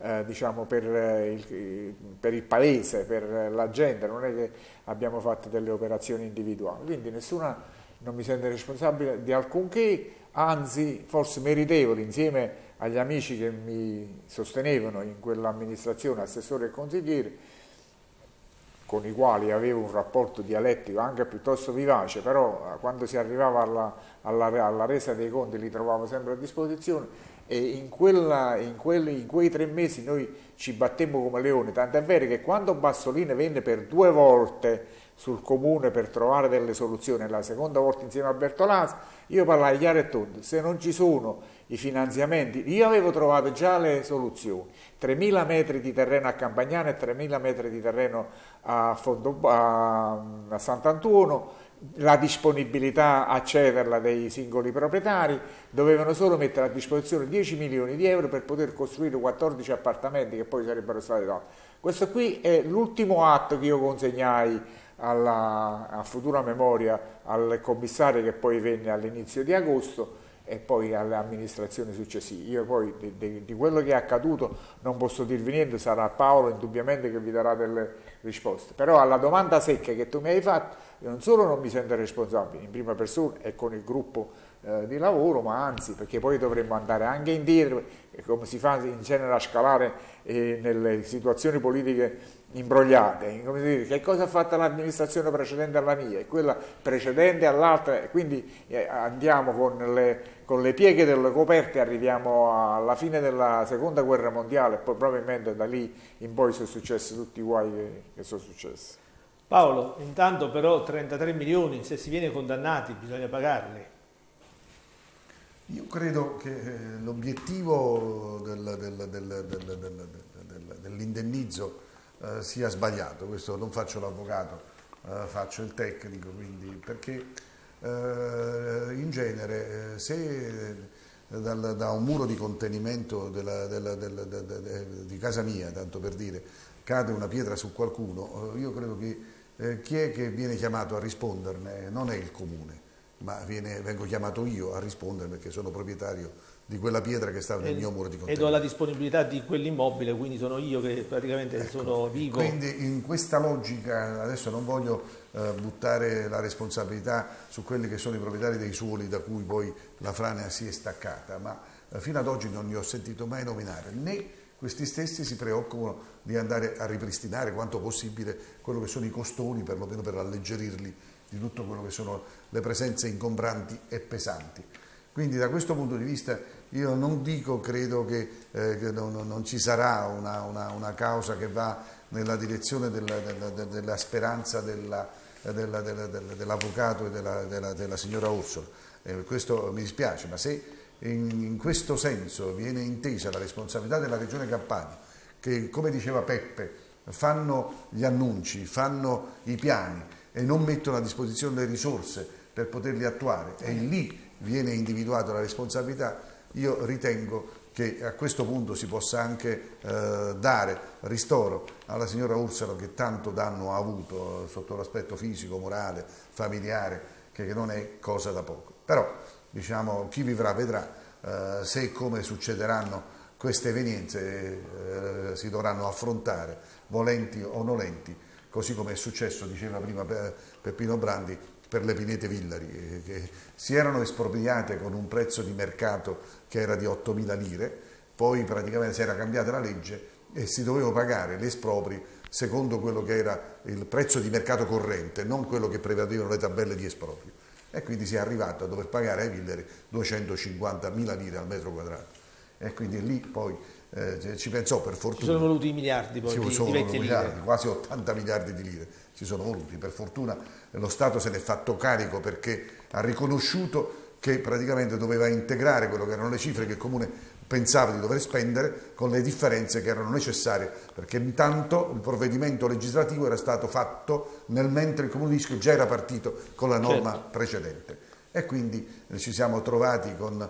il paese, per la gente, non è che abbiamo fatto delle operazioni individuali, quindi non mi sento responsabile di alcunché, anzi forse meritevole, insieme agli amici che mi sostenevano in quell'amministrazione, assessore e consigliere, con i quali avevo un rapporto dialettico anche piuttosto vivace, però quando si arrivava alla resa dei conti li trovavo sempre a disposizione. E in quei 3 mesi noi ci battemmo come leoni, tant'è vero che quando Bassolino venne per 2 volte sul comune per trovare delle soluzioni, la seconda volta insieme a Bertolazzi, io parlai chiaro e tondo: se non ci sono i finanziamenti, io avevo trovato già le soluzioni, 3.000 metri di terreno a Campagnano e 3.000 metri di terreno a Sant'Antuono, la disponibilità a cederla dei singoli proprietari, dovevano solo mettere a disposizione 10 milioni di euro per poter costruire 14 appartamenti che poi sarebbero stati dati. Questo qui è l'ultimo atto che io consegnai a futura memoria al commissario, che poi venne all'inizio di agosto, e poi alle amministrazioni successive. Io poi di quello che è accaduto non posso dirvi niente, sarà Paolo indubbiamente che vi darà delle risposte, però alla domanda secca che tu mi hai fatto, io non solo non mi sento responsabile in prima persona e con il gruppo di lavoro, ma anzi, perché poi dovremmo andare anche indietro, come si fa in genere a scalare nelle situazioni politiche imbrogliate, come dire, che cosa ha fatto l'amministrazione precedente alla mia e quella precedente all'altra, e quindi andiamo con le pieghe delle coperte, arriviamo alla fine della seconda guerra mondiale e poi probabilmente da lì in poi sono successi tutti i guai che sono successi. Paolo, intanto però 33 milioni, se si viene condannati bisogna pagarli. Io credo che l'obiettivo dell'indennizzo sia sbagliato. Questo non faccio l'avvocato, faccio il tecnico, quindi, perché in genere se da un muro di contenimento di casa mia, tanto per dire, cade una pietra su qualcuno, io credo che chi è che viene chiamato a risponderne non è il comune, ma vengo chiamato io a rispondere perché sono proprietario di quella pietra che stava nel mio muro di contenimento. E do la disponibilità di quell'immobile, quindi sono io che praticamente sono vivo. Quindi in questa logica, adesso non voglio buttare la responsabilità su quelli che sono i proprietari dei suoli da cui poi la frana si è staccata, ma fino ad oggi non li ho sentito mai nominare, né questi stessi si preoccupano di andare a ripristinare quanto possibile quello che sono i costoni, perlomeno per alleggerirli di tutto quello che sono le presenze ingombranti e pesanti. Quindi da questo punto di vista io non dico, credo che non ci sarà una causa che va nella direzione della speranza dell'avvocato e della signora Orsola. Questo mi dispiace, ma se in questo senso viene intesa la responsabilità della Regione Campania, che come diceva Peppe fanno gli annunci, fanno i piani e non mettono a disposizione le risorse per poterli attuare, e lì viene individuata la responsabilità, io ritengo che a questo punto si possa anche dare ristoro alla signora Orsola, che tanto danno ha avuto sotto l'aspetto fisico, morale, familiare, che non è cosa da poco. Però diciamo, chi vivrà vedrà, se e come succederanno queste evenienze si dovranno affrontare, volenti o nolenti, così come è successo, diceva prima Peppino Brandi, per le pinete Villari, che si erano espropriate con un prezzo di mercato che era di 8.000 lire, poi praticamente si era cambiata la legge e si doveva pagare l'espropri secondo quello che era il prezzo di mercato corrente, non quello che prevedevano le tabelle di esproprio. E quindi si è arrivato a dover pagare ai Villari 250.000 lire al metro quadrato. E quindi lì poi ci pensò, per fortuna. Ci sono voluti i miliardi poi di vecchie lire. Quasi 80 miliardi di lire ci sono voluti. Per fortuna lo Stato se ne è fatto carico, perché ha riconosciuto che praticamente doveva integrare quello che erano le cifre che il Comune pensava di dover spendere con le differenze che erano necessarie, perché intanto il provvedimento legislativo era stato fatto mentre il Comune di Ischia già era partito con la norma precedente. E quindi ci siamo trovati con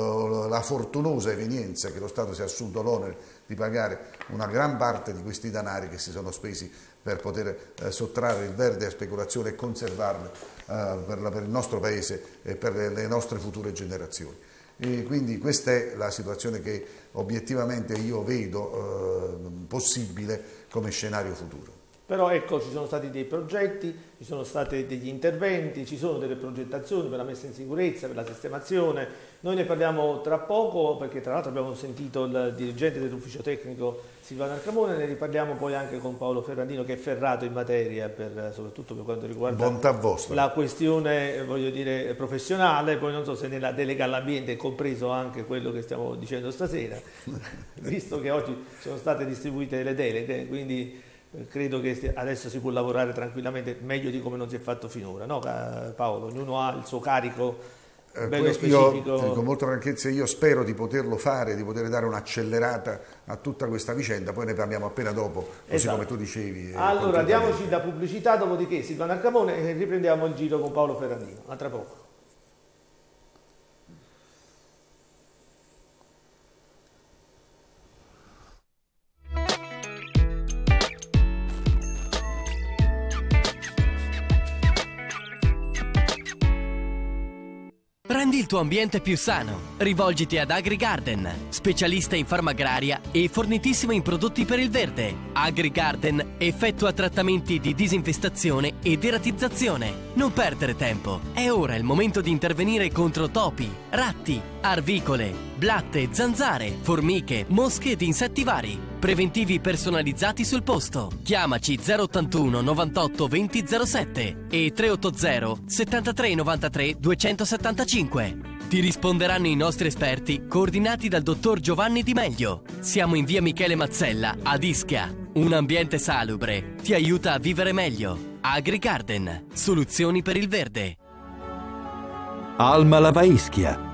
la fortunosa evenienza che lo Stato si è assunto l'onere di pagare una gran parte di questi denari che si sono spesi per poter sottrarre il verde a speculazione e conservarle per il nostro Paese e per le nostre future generazioni. E quindi questa è la situazione che obiettivamente io vedo possibile come scenario futuro. Però ecco, ci sono stati dei progetti, ci sono stati degli interventi, ci sono delle progettazioni per la messa in sicurezza, per la sistemazione. Noi ne parliamo tra poco, perché tra l'altro abbiamo sentito il dirigente dell'ufficio tecnico Silvano Arcamone, ne riparliamo poi anche con Paolo Ferrandino, che è ferrato in materia, soprattutto per quanto riguarda la questione, voglio dire, professionale. Poi non so se nella delega all'ambiente è compreso anche quello che stiamo dicendo stasera, visto che oggi sono state distribuite le deleghe, quindi credo che adesso si può lavorare tranquillamente, meglio di come non si è fatto finora, no Paolo? Ognuno ha il suo carico bello specifico. Io, con molta franchezza, io spero di poterlo fare, di poter dare un'accelerata a tutta questa vicenda, poi ne parliamo appena dopo, così come tu dicevi. Allora diamoci da pubblicità, dopodiché Silvano Arcamone e riprendiamo il giro con Paolo Ferrandino. A tra poco. Rendi il tuo ambiente più sano. Rivolgiti ad AgriGarden, specialista in farma agraria e fornitissima in prodotti per il verde. AgriGarden effettua trattamenti di disinfestazione e deratizzazione. Non perdere tempo, è ora il momento di intervenire contro topi, ratti, arvicole, blatte, zanzare, formiche, mosche ed insetti vari. Preventivi personalizzati sul posto. Chiamaci 081 98 20 07 e 380 73 93 275. Ti risponderanno i nostri esperti, coordinati dal dottor Giovanni Di Meglio. Siamo in via Michele Mazzella, ad Ischia. Un ambiente salubre ti aiuta a vivere meglio. AgriGarden, soluzioni per il verde. Alma Lava Ischia.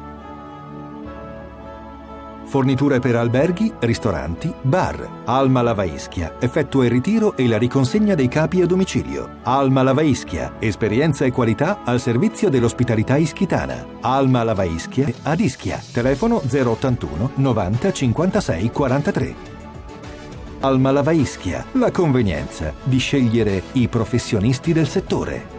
Forniture per alberghi, ristoranti, bar. Alma Lava Ischia effettua il ritiro e la riconsegna dei capi a domicilio. Alma Lava Ischia, esperienza e qualità al servizio dell'ospitalità ischitana. Alma Lava Ischia ad Ischia. Telefono 081 90 56 43. Alma Lava Ischia, la convenienza di scegliere i professionisti del settore.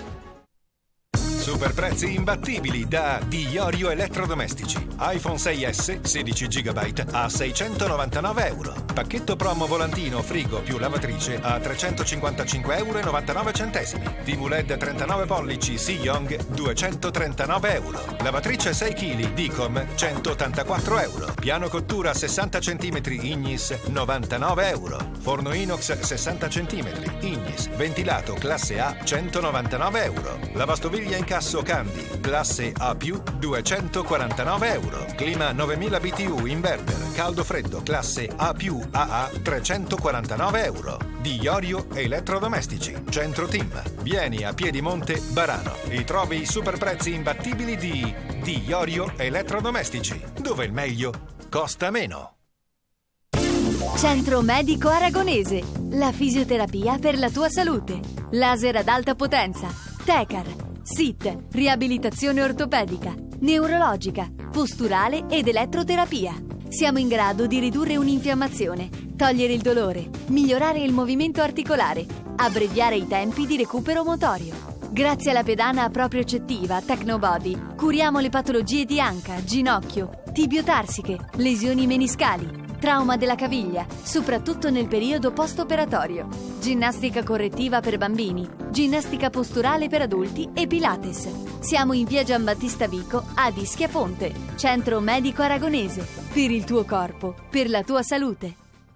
Super prezzi imbattibili da Di Iorio Elettrodomestici. iPhone 6S 16 GB a 699 euro. Pacchetto promo volantino, frigo più lavatrice a 355,99 euro. TV LED 39 pollici Young 239 euro. Lavatrice 6 kg Dicom 184 euro. Piano cottura 60 cm Ignis 99 euro. Forno inox 60 cm Ignis ventilato classe A 199 euro. Lavastoviglie in casso Candy classe A+, 249 euro. Clima 9000 BTU inverter caldo freddo classe A+, AA 349 euro. Di Iorio Elettrodomestici, Centro Team. Vieni a Piedimonte Barano e trovi i super prezzi imbattibili di Iorio Elettrodomestici, dove il meglio costa meno. Centro Medico Aragonese, la fisioterapia per la tua salute. Laser ad alta potenza, Tecar, SIT, riabilitazione ortopedica, neurologica, posturale ed elettroterapia. Siamo in grado di ridurre un'infiammazione, togliere il dolore, migliorare il movimento articolare, abbreviare i tempi di recupero motorio. Grazie alla pedana propriocettiva Tecnobody curiamo le patologie di anca, ginocchio, tibiotarsiche, lesioni meniscali, trauma della caviglia, soprattutto nel periodo post-operatorio. Ginnastica correttiva per bambini, ginnastica posturale per adulti e Pilates. Siamo in via Giambattista Vico, ad Ischia Ponte. Centro Medico Aragonese. Per il tuo corpo, per la tua salute.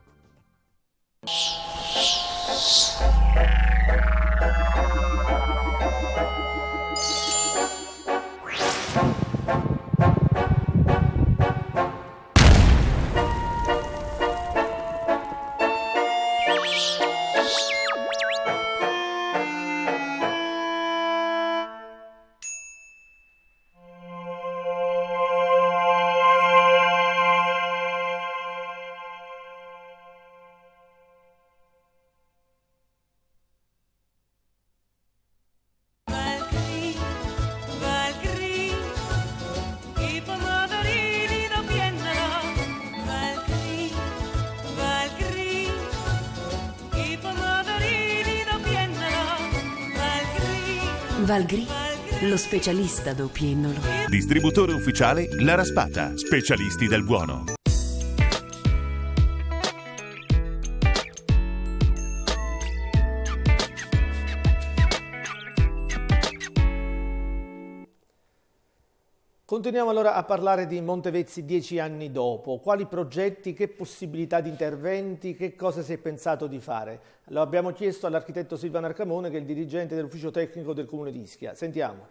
Valgri, lo specialista doppiennolo. Distributore ufficiale La Raspata, specialisti del buono. Continuiamo allora a parlare di Montevezzi 10 anni dopo. Quali progetti, che possibilità di interventi, che cosa si è pensato di fare? Lo abbiamo chiesto all'architetto Silvano Arcamone, che è il dirigente dell'ufficio tecnico del Comune di Ischia. Sentiamo.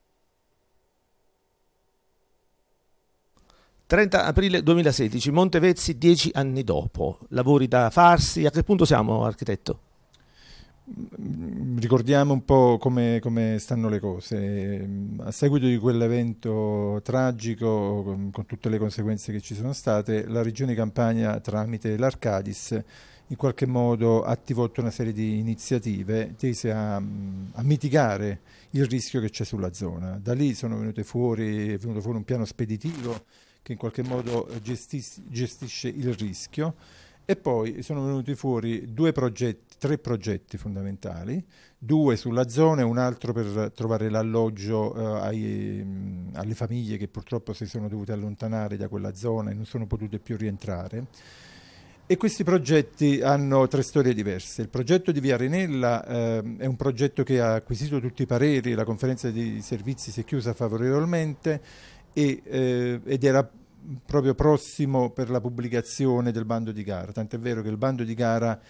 30 aprile 2016, Montevezzi 10 anni dopo. Lavori da farsi. A che punto siamo, architetto? Ricordiamo un po' come stanno le cose. A seguito di quell'evento tragico, con tutte le conseguenze che ci sono state, la Regione Campania, tramite l'Arcadis, in qualche modo ha attivato una serie di iniziative tese a mitigare il rischio che c'è sulla zona. Da lì è venuto fuori un piano speditivo che in qualche modo gestisce il rischio. E poi sono venuti fuori tre progetti fondamentali, 2 sulla zona e un altro per trovare l'alloggio alle famiglie che purtroppo si sono dovute allontanare da quella zona e non sono potute più rientrare. E questi progetti hanno 3 storie diverse. Il progetto di Via Arenella è un progetto che ha acquisito tutti i pareri, la conferenza di servizi si è chiusa favorevolmente ed era proprio prossimo per la pubblicazione del bando di gara, tant'è vero che il bando di gara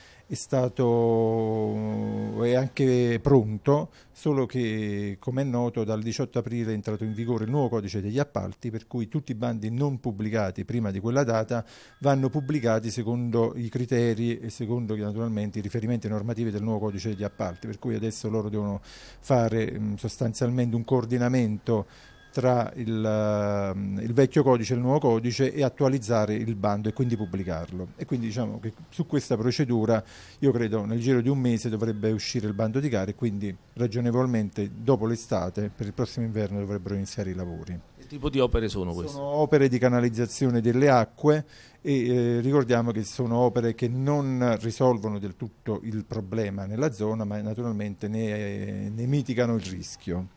è anche pronto, solo che, come è noto, dal 18 aprile è entrato in vigore il nuovo codice degli appalti, per cui tutti i bandi non pubblicati prima di quella data vanno pubblicati secondo i criteri e secondo naturalmente i riferimenti normativi del nuovo codice degli appalti, per cui adesso loro devono fare sostanzialmente un coordinamento tra il vecchio codice e il nuovo codice e attualizzare il bando e quindi pubblicarlo. E quindi diciamo che su questa procedura io credo nel giro di un mese dovrebbe uscire il bando di gara e quindi ragionevolmente dopo l'estate per il prossimo inverno dovrebbero iniziare i lavori. Che tipo di opere sono queste? Sono opere di canalizzazione delle acque e ricordiamo che sono opere che non risolvono del tutto il problema nella zona, ma naturalmente ne mitigano il rischio.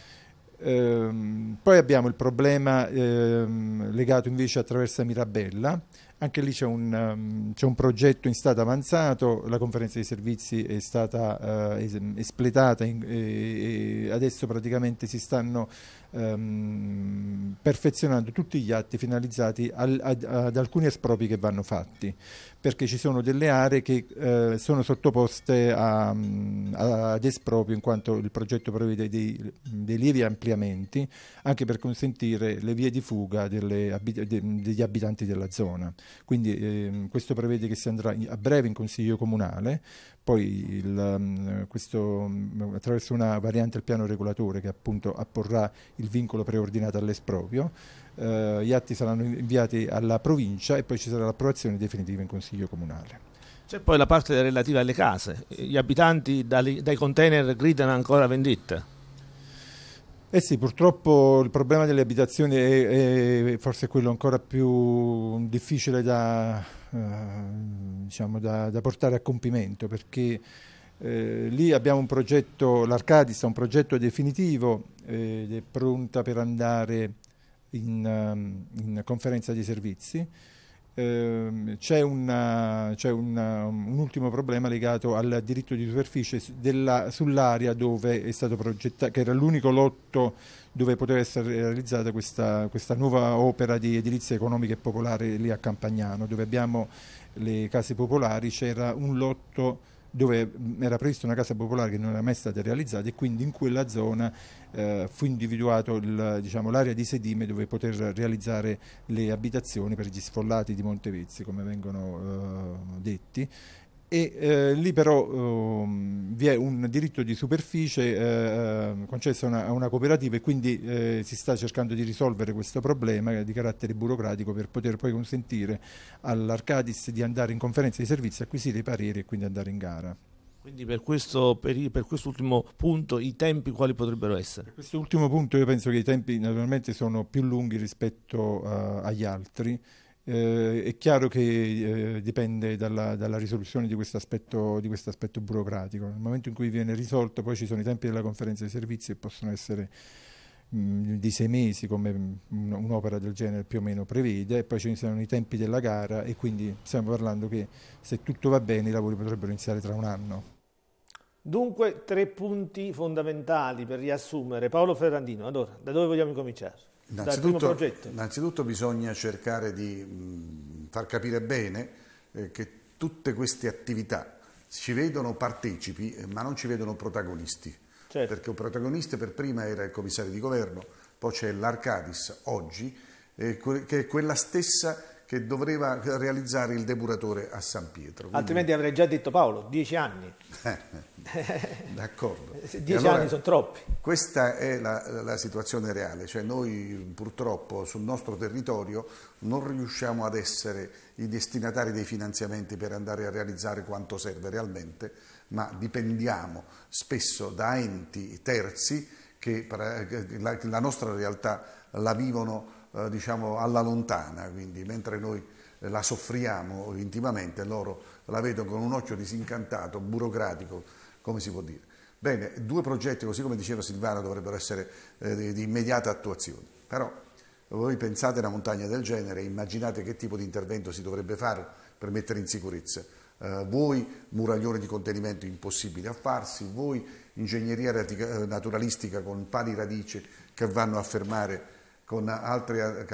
Poi abbiamo il problema legato invece a Traversa Mirabella, anche lì c'è un progetto in stato avanzato, la conferenza dei servizi è stata espletata e adesso praticamente si stanno perfezionando tutti gli atti finalizzati ad alcuni espropri che vanno fatti, perché ci sono delle aree che sono sottoposte ad esproprio in quanto il progetto prevede dei lievi ampliamenti anche per consentire le vie di fuga degli abitanti della zona. Quindi questo prevede che si andrà a breve in Consiglio Comunale, poi questo attraverso una variante del piano regolatore che appunto apporrà il vincolo preordinato all'esproprio. Gli atti saranno inviati alla provincia e poi ci sarà l'approvazione definitiva in Consiglio Comunale. C'è poi la parte relativa alle case. Gli abitanti dai container gridano ancora vendetta. Eh sì, purtroppo il problema delle abitazioni è forse quello ancora più difficile da portare a compimento, perché lì abbiamo un progetto, l'Arcadis ha un progetto definitivo ed è pronta per andare in conferenza di servizi. C'è un ultimo problema legato al diritto di superficie sull'area dove è stato progettato, che era l'unico lotto dove poteva essere realizzata questa nuova opera di edilizia economica e popolare lì a Campagnano, dove abbiamo le case popolari. C'era un lotto dove era prevista una casa popolare che non era mai stata realizzata e quindi in quella zona fu individuato l'area di sedime dove poter realizzare le abitazioni per gli sfollati di Montevezzi, come vengono detti. E lì però vi è un diritto di superficie concesso a una cooperativa e quindi si sta cercando di risolvere questo problema di carattere burocratico per poter poi consentire all'Arcadis di andare in conferenza di servizi, acquisire i pareri e quindi andare in gara. Quindi per quest'ultimo punto i tempi quali potrebbero essere? Per quest'ultimo punto io penso che i tempi naturalmente sono più lunghi rispetto agli altri. È chiaro che dipende dalla risoluzione di questo aspetto burocratico. Nel momento in cui viene risolto poi ci sono i tempi della conferenza dei servizi che possono essere di 6 mesi come un'opera del genere più o meno prevede, e poi ci sono i tempi della gara e quindi stiamo parlando che se tutto va bene i lavori potrebbero iniziare tra un anno. Dunque 3 punti fondamentali per riassumere. Paolo Ferrandino, allora da dove vogliamo cominciare? Dal primo progetto? Innanzitutto bisogna cercare di far capire bene che tutte queste attività ci vedono partecipi ma non ci vedono protagonisti. Certo. Perché un protagonista per prima era il commissario di governo, poi c'è l'Arcadis oggi, che è quella stessa che doveva realizzare il depuratore a San Pietro. Quindi... Altrimenti avrei già detto Paolo, 10 anni. D'accordo. 10 anni sono troppi. Questa è la situazione reale, cioè noi purtroppo sul nostro territorio non riusciamo ad essere i destinatari dei finanziamenti per andare a realizzare quanto serve realmente, ma dipendiamo spesso da enti terzi che la nostra realtà la vivono diciamo alla lontana, quindi mentre noi la soffriamo intimamente loro la vedono con un occhio disincantato, burocratico, come si può dire. Bene, 2 progetti, così come diceva Silvano, dovrebbero essere di immediata attuazione, però Voi pensate a una montagna del genere, immaginate che tipo di intervento si dovrebbe fare per mettere in sicurezza. Voi muraglioni di contenimento impossibili a farsi, voi ingegneria naturalistica con pali radice che vanno a fermare con altre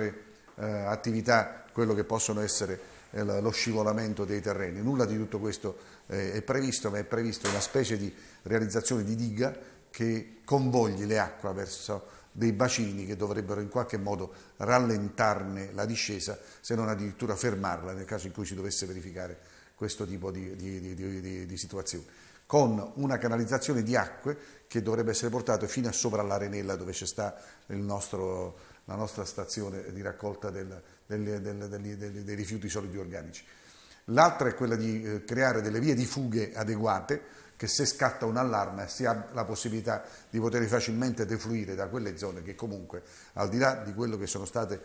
attività quello che possono essere lo scivolamento dei terreni. Nulla di tutto questo è previsto, ma è previsto una specie di realizzazione di diga che convogli le acque verso dei bacini che dovrebbero in qualche modo rallentarne la discesa, se non addirittura fermarla nel caso in cui si dovesse verificare questo tipo di situazione, con una canalizzazione di acque che dovrebbe essere portata fino a sopra l'Arenella, dove c'è sta la nostra stazione di raccolta dei rifiuti solidi organici. L'altra è quella di creare delle vie di fughe adeguate, che se scatta un allarme si ha la possibilità di poter facilmente defluire da quelle zone che comunque, al di là di quello che sono state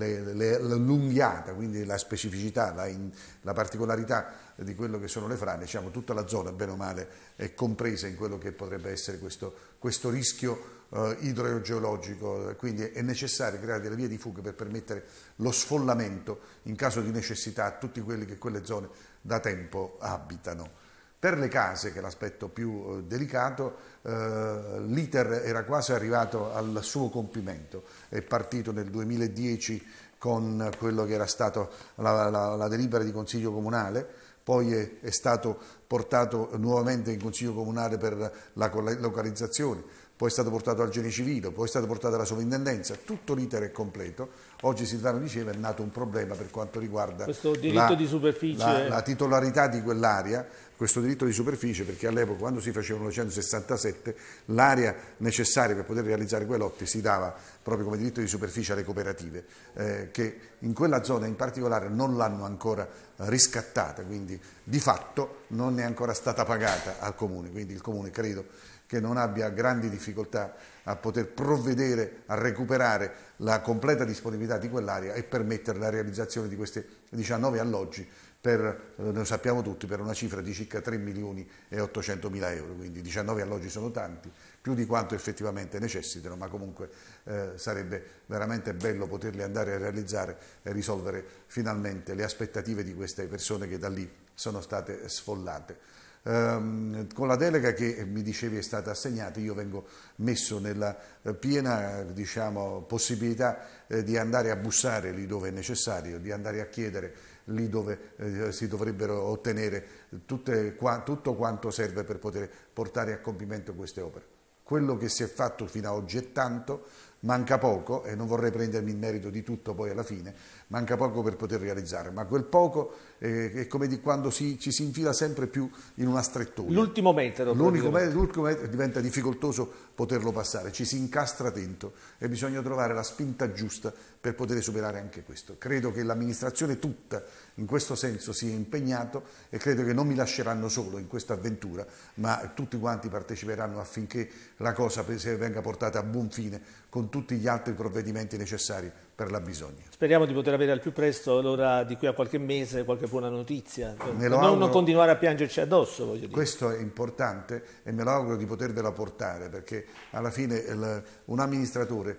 l'unghiata, quindi la specificità, la particolarità di quello che sono le frane, diciamo, tutta la zona bene o male è compresa in quello che potrebbe essere questo rischio idrogeologico, quindi è necessario creare delle vie di fuga per permettere lo sfollamento in caso di necessità a tutti quelli che quelle zone da tempo abitano. Per le case, che è l'aspetto più delicato, l'iter era quasi arrivato al suo compimento, è partito nel 2010 con quello che era stato la delibera di Consiglio Comunale, poi è stato portato nuovamente in Consiglio Comunale per la localizzazione, poi è stato portato al Genio Civile, poi è stato portato alla Sovrintendenza, tutto l'iter è completo. Oggi Silvano diceva è nato un problema per quanto riguarda questo diritto di superficie, la titolarità di quell'area, questo diritto di superficie, perché all'epoca quando si facevano le 167 l'area necessaria per poter realizzare quei lotti si dava proprio come diritto di superficie alle cooperative, che in quella zona in particolare non l'hanno ancora riscattata, quindi di fatto non è ancora stata pagata al Comune, quindi il Comune credo che non abbia grandi difficoltà a poter provvedere a recuperare la completa disponibilità di quell'area e permettere la realizzazione di questi 19 alloggi per, lo sappiamo tutti, per una cifra di circa 3.800.000 euro, quindi 19 alloggi sono tanti, più di quanto effettivamente necessitano, ma comunque sarebbe veramente bello poterli andare a realizzare e risolvere finalmente le aspettative di queste persone che da lì sono state sfollate. Con la delega che mi dicevi è stata assegnata, io vengo messo nella piena, diciamo, possibilità di andare a bussare lì dove è necessario, di andare a chiedere lì dove si dovrebbero ottenere tutto quanto serve per poter portare a compimento queste opere. Quello che si è fatto fino ad oggi è tanto, manca poco, e non vorrei prendermi il merito di tutto poi alla fine, manca poco per poter realizzare, ma quel poco è come di quando ci si infila sempre più in una strettoia. L'ultimo metro. L'ultimo metro diventa difficoltoso poterlo passare, ci si incastra dentro e bisogna trovare la spinta giusta per poter superare anche questo. Credo che l'amministrazione tutta in questo senso sia impegnato e credo che non mi lasceranno solo in questa avventura, ma tutti quanti parteciperanno affinché la cosa venga portata a buon fine con tutti gli altri provvedimenti necessari per la bisogna. Speriamo di poter avere al più presto, allora di qui a qualche mese, qualche buona notizia, non continuare a piangerci addosso, voglio dire. Questo è importante e me lo auguro di potervela portare, perché alla fine un amministratore,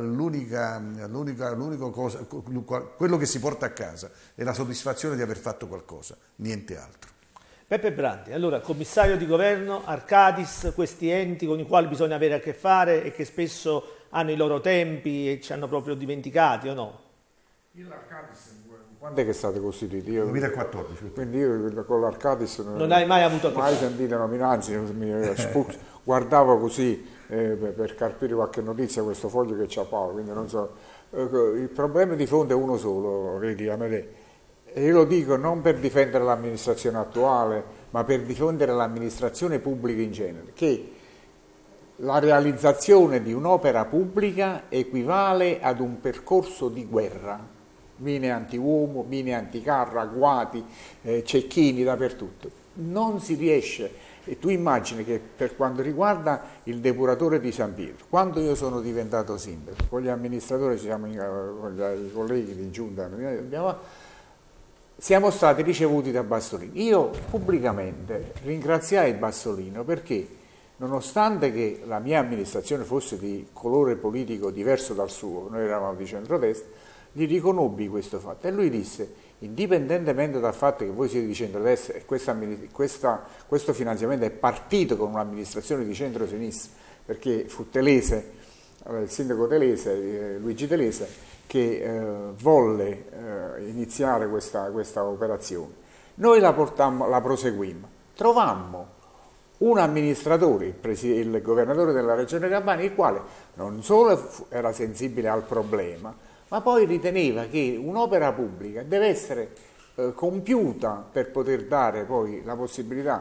l'unica cosa, quello che si porta a casa è la soddisfazione di aver fatto qualcosa, niente altro. Peppe Brandi, allora commissario di governo, Arcadis, questi enti con i quali bisogna avere a che fare e che spesso hanno i loro tempi e ci hanno proprio dimenticati, o no? Io l'Arcadis, quando è che è stato costituito? 2014. Quindi io con l'Arcadis non hai mai avuto a che fare? Mai sentito nominare, anzi guardavo così per capire qualche notizia questo foglio che c'ha Paolo, quindi non so. Il problema di fondo è uno solo, vedi, Amadei. E io lo dico non per difendere l'amministrazione attuale, ma per difendere l'amministrazione pubblica in genere, che la realizzazione di un'opera pubblica equivale ad un percorso di guerra, mine anti-uomo, mine anticarro, agguati, cecchini dappertutto. Non si riesce, e tu immagini che per quanto riguarda il depuratore di San Pietro, quando io sono diventato sindaco, con gli amministratori, con i colleghi di giunta, siamo stati ricevuti da Bassolino. Io pubblicamente ringraziai Bassolino perché nonostante che la mia amministrazione fosse di colore politico diverso dal suo, noi eravamo di centrodestra, gli riconobbi questo fatto e lui disse, indipendentemente dal fatto che voi siete di centrodestra e questo finanziamento è partito con un'amministrazione di centrosinistra, perché fu Telese, il sindaco Telese, Luigi Telese, che volle iniziare questa operazione. Noi la proseguimmo, trovammo un amministratore, il governatore della regione Campania, il quale non solo era sensibile al problema, ma poi riteneva che un'opera pubblica deve essere compiuta per poter dare poi la possibilità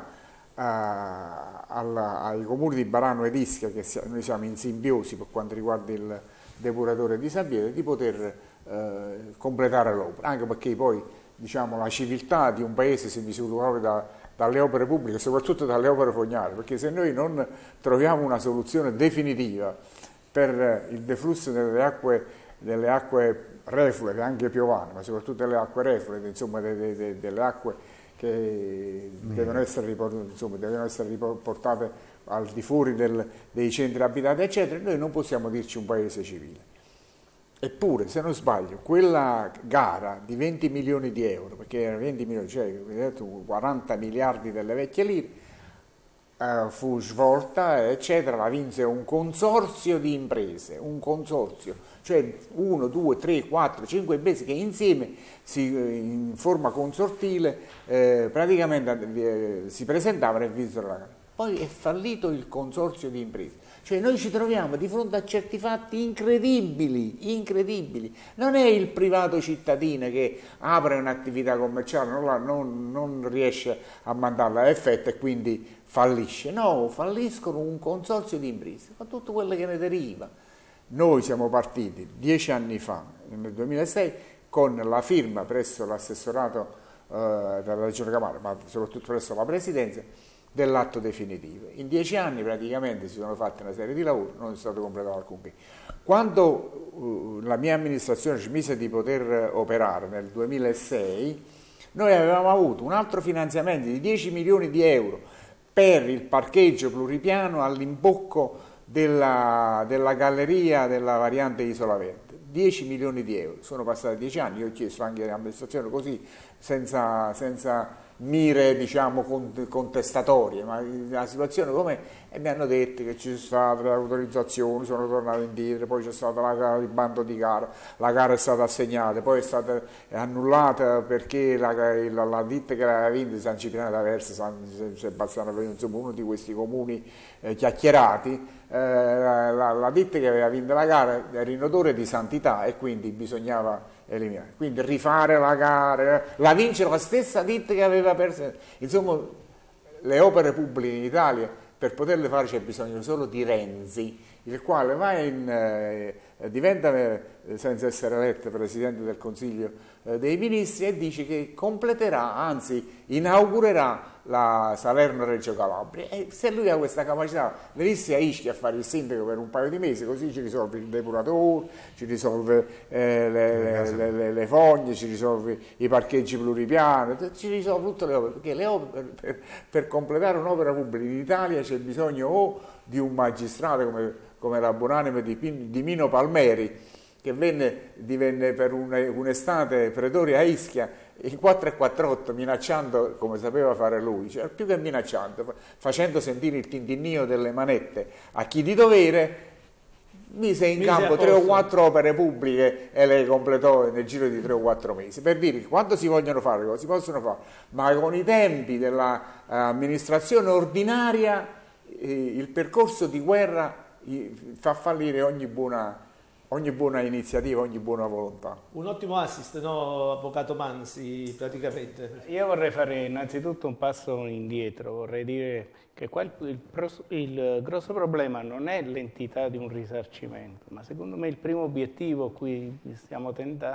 ai comuni di Barano ed Ischia, che noi siamo in simbiosi per quanto riguarda il depuratore di Sabbiete, di poter completare l'opera, anche perché poi diciamo, la civiltà di un paese si misura proprio dalle opere pubbliche, soprattutto dalle opere fognarie, perché se noi non troviamo una soluzione definitiva per il deflusso delle acque reflue, anche piovane, ma soprattutto delle acque reflue, insomma delle acque che devono essere riportate al di fuori dei centri abitati, eccetera, noi non possiamo dirci un paese civile. Eppure, se non sbaglio, quella gara di 20 milioni di euro, perché erano 20 milioni, cioè 40 miliardi delle vecchie lire, fu svolta, eccetera, la vinse un consorzio di imprese, un consorzio, cioè 1, 2, 3, 4, 5 imprese che insieme in forma consortile praticamente si presentavano e vinsero la gara. Poi è fallito il consorzio di imprese. Cioè noi ci troviamo di fronte a certi fatti incredibili, incredibili. Non è il privato cittadino che apre un'attività commerciale, non riesce a mandarla a effetto e quindi fallisce. No, falliscono un consorzio di imprese, con tutto quello che ne deriva. Noi siamo partiti 10 anni fa, nel 2006, con la firma presso l'assessorato della Regione Campania, ma soprattutto presso la Presidenza, dell'atto definitivo. In 10 anni praticamente si sono fatte una serie di lavori, non è stato completato alcunché. Quando la mia amministrazione ci mise di poter operare nel 2006, noi avevamo avuto un altro finanziamento di 10 milioni di euro per il parcheggio pluripiano all'imbocco della galleria della variante Isola Verde. 10 milioni di euro, sono passati 10 anni, io ho chiesto anche all'amministrazione così, senza mire diciamo contestatorie, ma la situazione com'è? E mi hanno detto che ci sono state le autorizzazioni, sono tornato indietro, poi c'è stata la gara, il bando di gara, la gara è stata assegnata, poi è stata annullata perché la ditta che aveva vinto, San Cipriano d'Aversa, San Sebastiano, insomma uno di questi comuni chiacchierati, la ditta che aveva vinto la gara era in odore di santità e quindi bisognava eliminare, quindi rifare la gara, la vince la stessa ditta che aveva perso. Insomma, le opere pubbliche in Italia per poterle fare c'è bisogno solo di Renzi, il quale diventa, senza essere eletto, Presidente del Consiglio dei Ministri e dice che completerà, anzi inaugurerà la Salerno-Reggio Calabria. E se lui ha questa capacità, venisse a Ischia a fare il sindaco per un paio di mesi, così ci risolve il depuratore, ci risolve le fogne, ci risolve i parcheggi pluripiani, ci risolve tutte le opere, perché le opere, per completare un'opera pubblica in Italia c'è bisogno o di un magistrato come la buonanima di Mino Palmeri, che divenne per un'estate pretore a Ischia il 448 minacciando come sapeva fare lui, cioè più che minacciando, facendo sentire il tintinnio delle manette a chi di dovere, mise in campo 3 o 4 opere pubbliche e le completò nel giro di 3 o 4 mesi, per dire che quando si vogliono fare le cose si possono fare, ma con i tempi dell'amministrazione ordinaria il percorso di guerra fa fallire ogni buona iniziativa, ogni buona volontà. Un ottimo assist, no, Avvocato Mansi, praticamente. Io vorrei fare innanzitutto un passo indietro, vorrei dire che qua il grosso problema non è l'entità di un risarcimento, ma secondo me il primo obiettivo a cui stiamo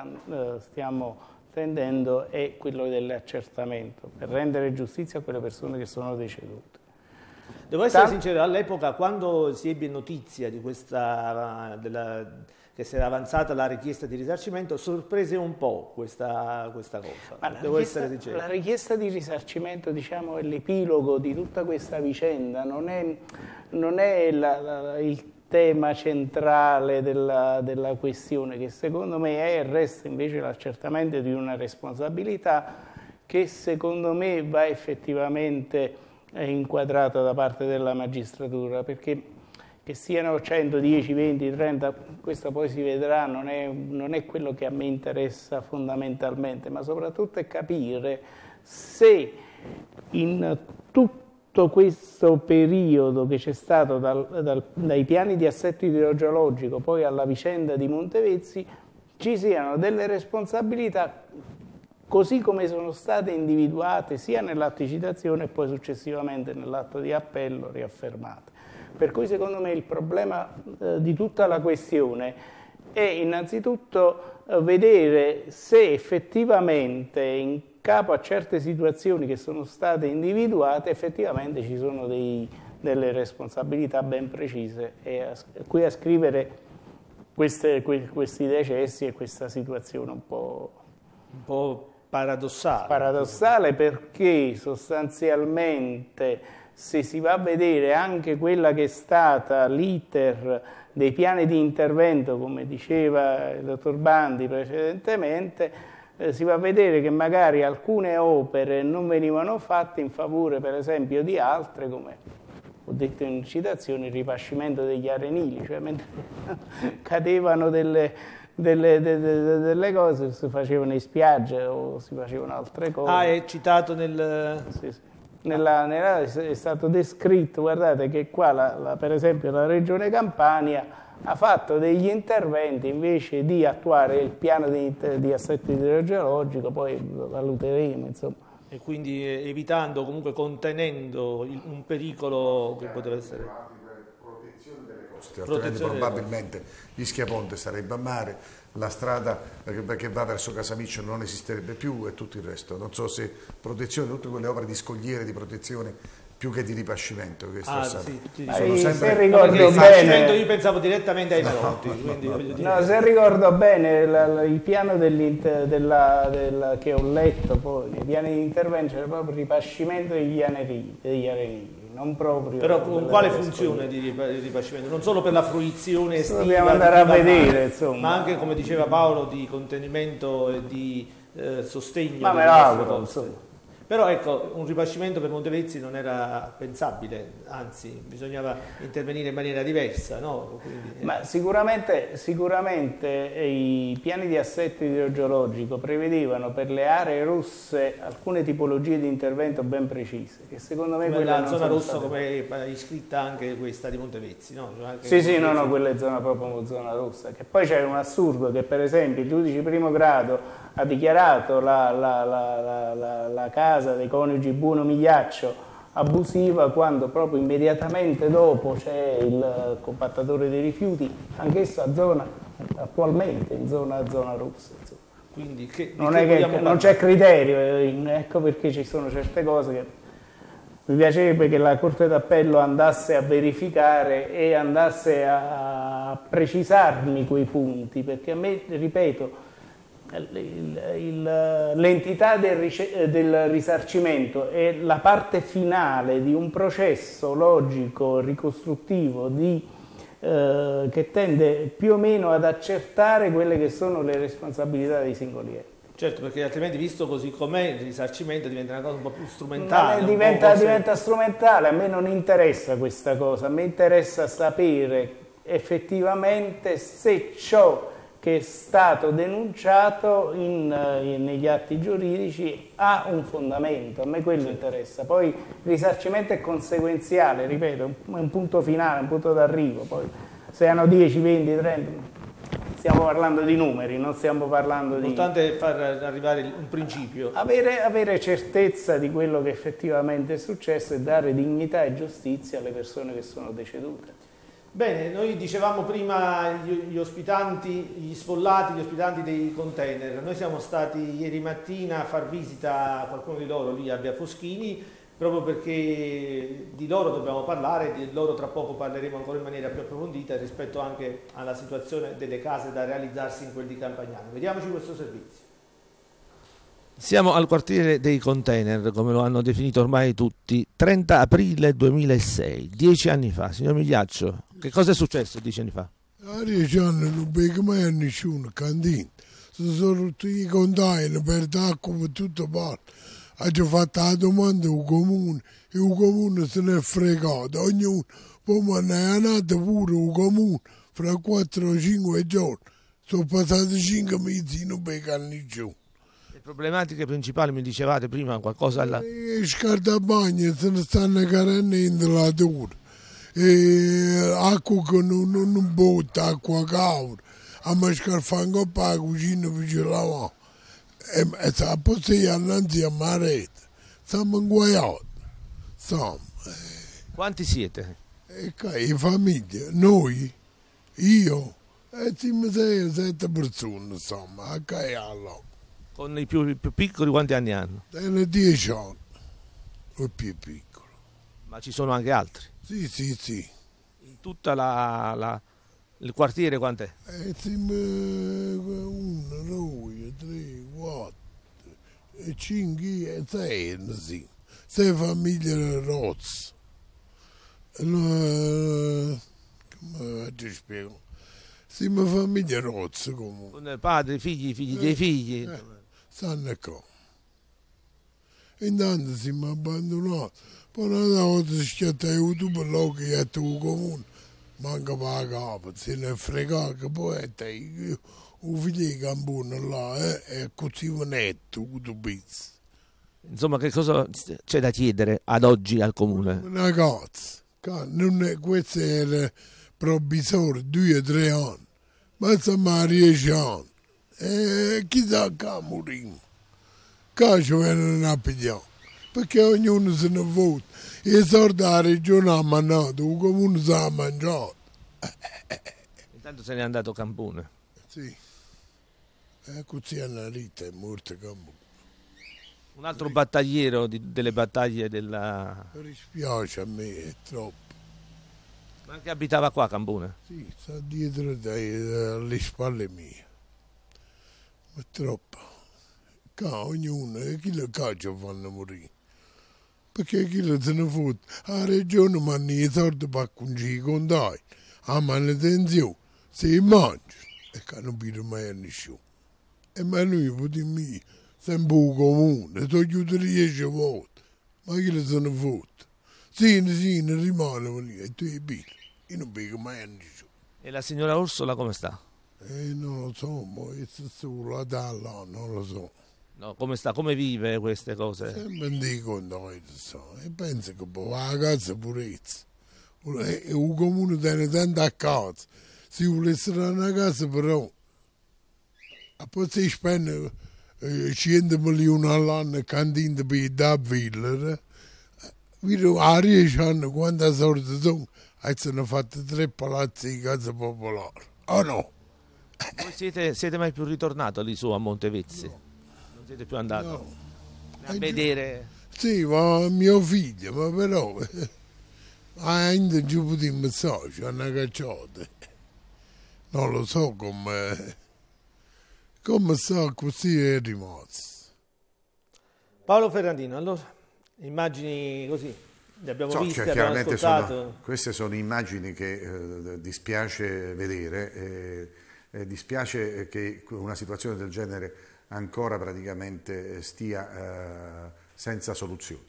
tendendo è quello dell'accertamento, per rendere giustizia a quelle persone che sono decedute. Devo essere sincero, all'epoca quando si ebbe notizia di che si era avanzata la richiesta di risarcimento, sorprese un po' questa cosa. Devo essere sincero. La richiesta di risarcimento, diciamo, è l'epilogo di tutta questa vicenda, non è il tema centrale della questione, che secondo me è e resta invece l'accertamento di una responsabilità che secondo me va effettivamente inquadrata da parte della magistratura, perché che siano 110, 20, 30, questo poi si vedrà, non è quello che a me interessa fondamentalmente, ma soprattutto è capire se in tutto questo periodo che c'è stato dai piani di assetto idrogeologico poi alla vicenda di Montevezzi ci siano delle responsabilità così come sono state individuate sia nell'atto di citazione e poi successivamente nell'atto di appello riaffermate. Per cui secondo me il problema di tutta la questione è innanzitutto vedere se effettivamente in capo a certe situazioni che sono state individuate effettivamente ci sono delle responsabilità ben precise e qui a scrivere questi decessi e questa situazione un po' paradossale. Paradossale perché sostanzialmente se si va a vedere anche quella che è stata l'iter dei piani di intervento, come diceva il dottor Bandi precedentemente, si va a vedere che magari alcune opere non venivano fatte in favore per esempio di altre, come ho detto in citazione, il ripascimento degli arenili, cioè mentre cadevano delle cose si facevano in spiaggia o si facevano altre cose. Ah, è citato nel... Sì. È stato descritto, guardate che qua per esempio la Regione Campania ha fatto degli interventi invece di attuare il piano di assetto idrogeologico, poi lo valuteremo insomma. E quindi evitando, comunque contenendo un pericolo che poteva essere... Protezione delle coste, altrimenti probabilmente Ischia Ponte sarebbe a mare, la strada che va verso Casamiccio non esisterebbe più e tutto il resto. Non so se protezione, tutte quelle opere di scogliere, di protezione, più che di ripascimento. Che sono sempre... Se ricordo bene... Io pensavo direttamente ai noti. Se ricordo bene il piano che ho letto poi, nei piani di intervento c'era proprio il ripascimento degli arenili. Non proprio. Però con quale funzione di ripascimento? Non solo per la fruizione estiva, dobbiamo andare a vedere, insomma. Ma anche, come diceva Paolo, di contenimento e di sostegno. Ma me l'auguro, insomma. Però ecco, un ripascimento per Montevezzi non era pensabile, anzi bisognava intervenire in maniera diversa, no? Quindi, Ma sicuramente i piani di assetto idrogeologico prevedevano per le aree rosse alcune tipologie di intervento ben precise, che secondo me quella la zona rossa come è iscritta anche questa di Montevezzi, no? No, quella è proprio zona rossa, che poi c'è un assurdo che per esempio il giudice primo grado ha dichiarato la casa dei coniugi Buono Migliaccio abusiva quando proprio immediatamente dopo c'è il compattatore dei rifiuti, anch'esso attualmente in zona rossa. Quindi non c'è criterio, ecco perché ci sono certe cose che mi piacerebbe che la Corte d'Appello andasse a verificare e andasse a precisarmi quei punti, perché a me, ripeto, l'entità del risarcimento è la parte finale di un processo logico ricostruttivo che tende più o meno ad accertare quelle che sono le responsabilità dei singoli enti. Certo, perché altrimenti visto così com'è il risarcimento diventa una cosa un po' più strumentale. Diventa strumentale, a me non interessa questa cosa, a me interessa sapere effettivamente se ciò che è stato denunciato negli atti giuridici ha un fondamento, a me quello interessa. Poi il risarcimento è conseguenziale, ripeto, è un punto finale, un punto d'arrivo, poi se hanno 10, 20, 30, stiamo parlando di numeri, non stiamo parlando di... L'importante è far arrivare un principio. Avere certezza di quello che effettivamente è successo e dare dignità e giustizia alle persone che sono decedute. Bene, noi dicevamo prima gli sfollati, gli ospitanti dei container. Noi siamo stati ieri mattina a far visita a qualcuno di loro lì a Via Foschini proprio perché di loro dobbiamo parlare, di loro tra poco parleremo ancora in maniera più approfondita rispetto anche alla situazione delle case da realizzarsi in quel di Campagnano. Vediamoci questo servizio. Siamo al quartiere dei container, come lo hanno definito ormai tutti, 30 aprile 2006, 10 anni fa. Signor Migliaccio, che cosa è successo 10 anni fa? A 10 anni non becco mai a nessuno, cantina. Sono tutti i container per d'acqua per tutte parti. Ho fatto la domanda al comune e il comune se ne è fregato. Ognuno, poi me ne è andato pure il comune fra 4 o 5 giorni. Sono passati 5 mesi e non becco a nessuno. Le problematiche principali mi dicevate prima, qualcosa alla... I scartabagni se ne stanno carenendo la dura. Acqua che non botta, acqua cauda. A me scarfango per la cucina per ci lavare. E poi annanzi a maretta. Siamo inguaiati. Quanti siete? In famiglia, noi, io, e siamo 6 o 7 persone, insomma, a Caiallo. Con i più piccoli quanti anni hanno? 10 anni, o più piccolo. Ma ci sono anche altri? Sì. In tutta il quartiere quant'è? Siamo 1, 2, 3, 4, 5 e 6, sì. 6 famiglie rozze. Come ti spiego? Siamo famiglie rozze comunque. Con padri, figli dei figli. Stanno qua. Intanto siamo abbandonati. Poi una volta schiatta YouTube, l'occhio che è il comune. Manca per la capa, se ne frega che poi è il figlio di Campone là, è così netto, tutto pizzo. Insomma, che cosa c'è da chiedere ad oggi al comune? Una cazzo, questo era provvisorio, 2 o 3 anni, ma insomma 10 anni, e chissà che moriamo, che ci vengono a pigliare, perché ognuno se ne vota. I soldi della regione ha mandato, il comune si è mangiato. Intanto se n'è andato Campone. Sì. Così è una rita, è morto Campone. Un altro battagliero delle battaglie della... Mi dispiace a me, è troppo. Ma anche abitava qua Campone? Sì, sta dietro alle spalle mie. Ma è troppo. Ognuno, chi lo caccia fanno morire. Perché chi lo se ne fotte? La regione manna i soldi per concire i contai, la manutenzione, si mangia, e che non pide mai a nessuno. E ma noi potremmo sempre il comune, sono chiuso 10 volte, ma chi lo se ne fotte? Sì, rimangono lì, e tu i pili, io non bevo mai a nessuno. E la signora Orsola come sta? Non lo so, ma è solo da là, non lo so. No, come sta? Come vive queste cose? Sempre dico noi, e penso che la casa purezza. Il comune tiene tanta casa. Se volesse una casa però, poi si spende 100 milioni all'anno cantina per da villa, a 10 anni quando soldi sono, hanno fatto 3 palazzi di casa popolare. Oh no! Voi siete mai più ritornato lì su a Montevezzi? No. Non siete più andati a vedere? Sì, ma mio figlio, ma però non ci potremmo stare, c'è una cacciata. Non lo so come sta così è rimasto. Paolo Ferrandino, allora, immagini così, le abbiamo viste, abbiamo ascoltato. Queste sono immagini che dispiace vedere, dispiace che una situazione del genere ancora praticamente stia senza soluzione.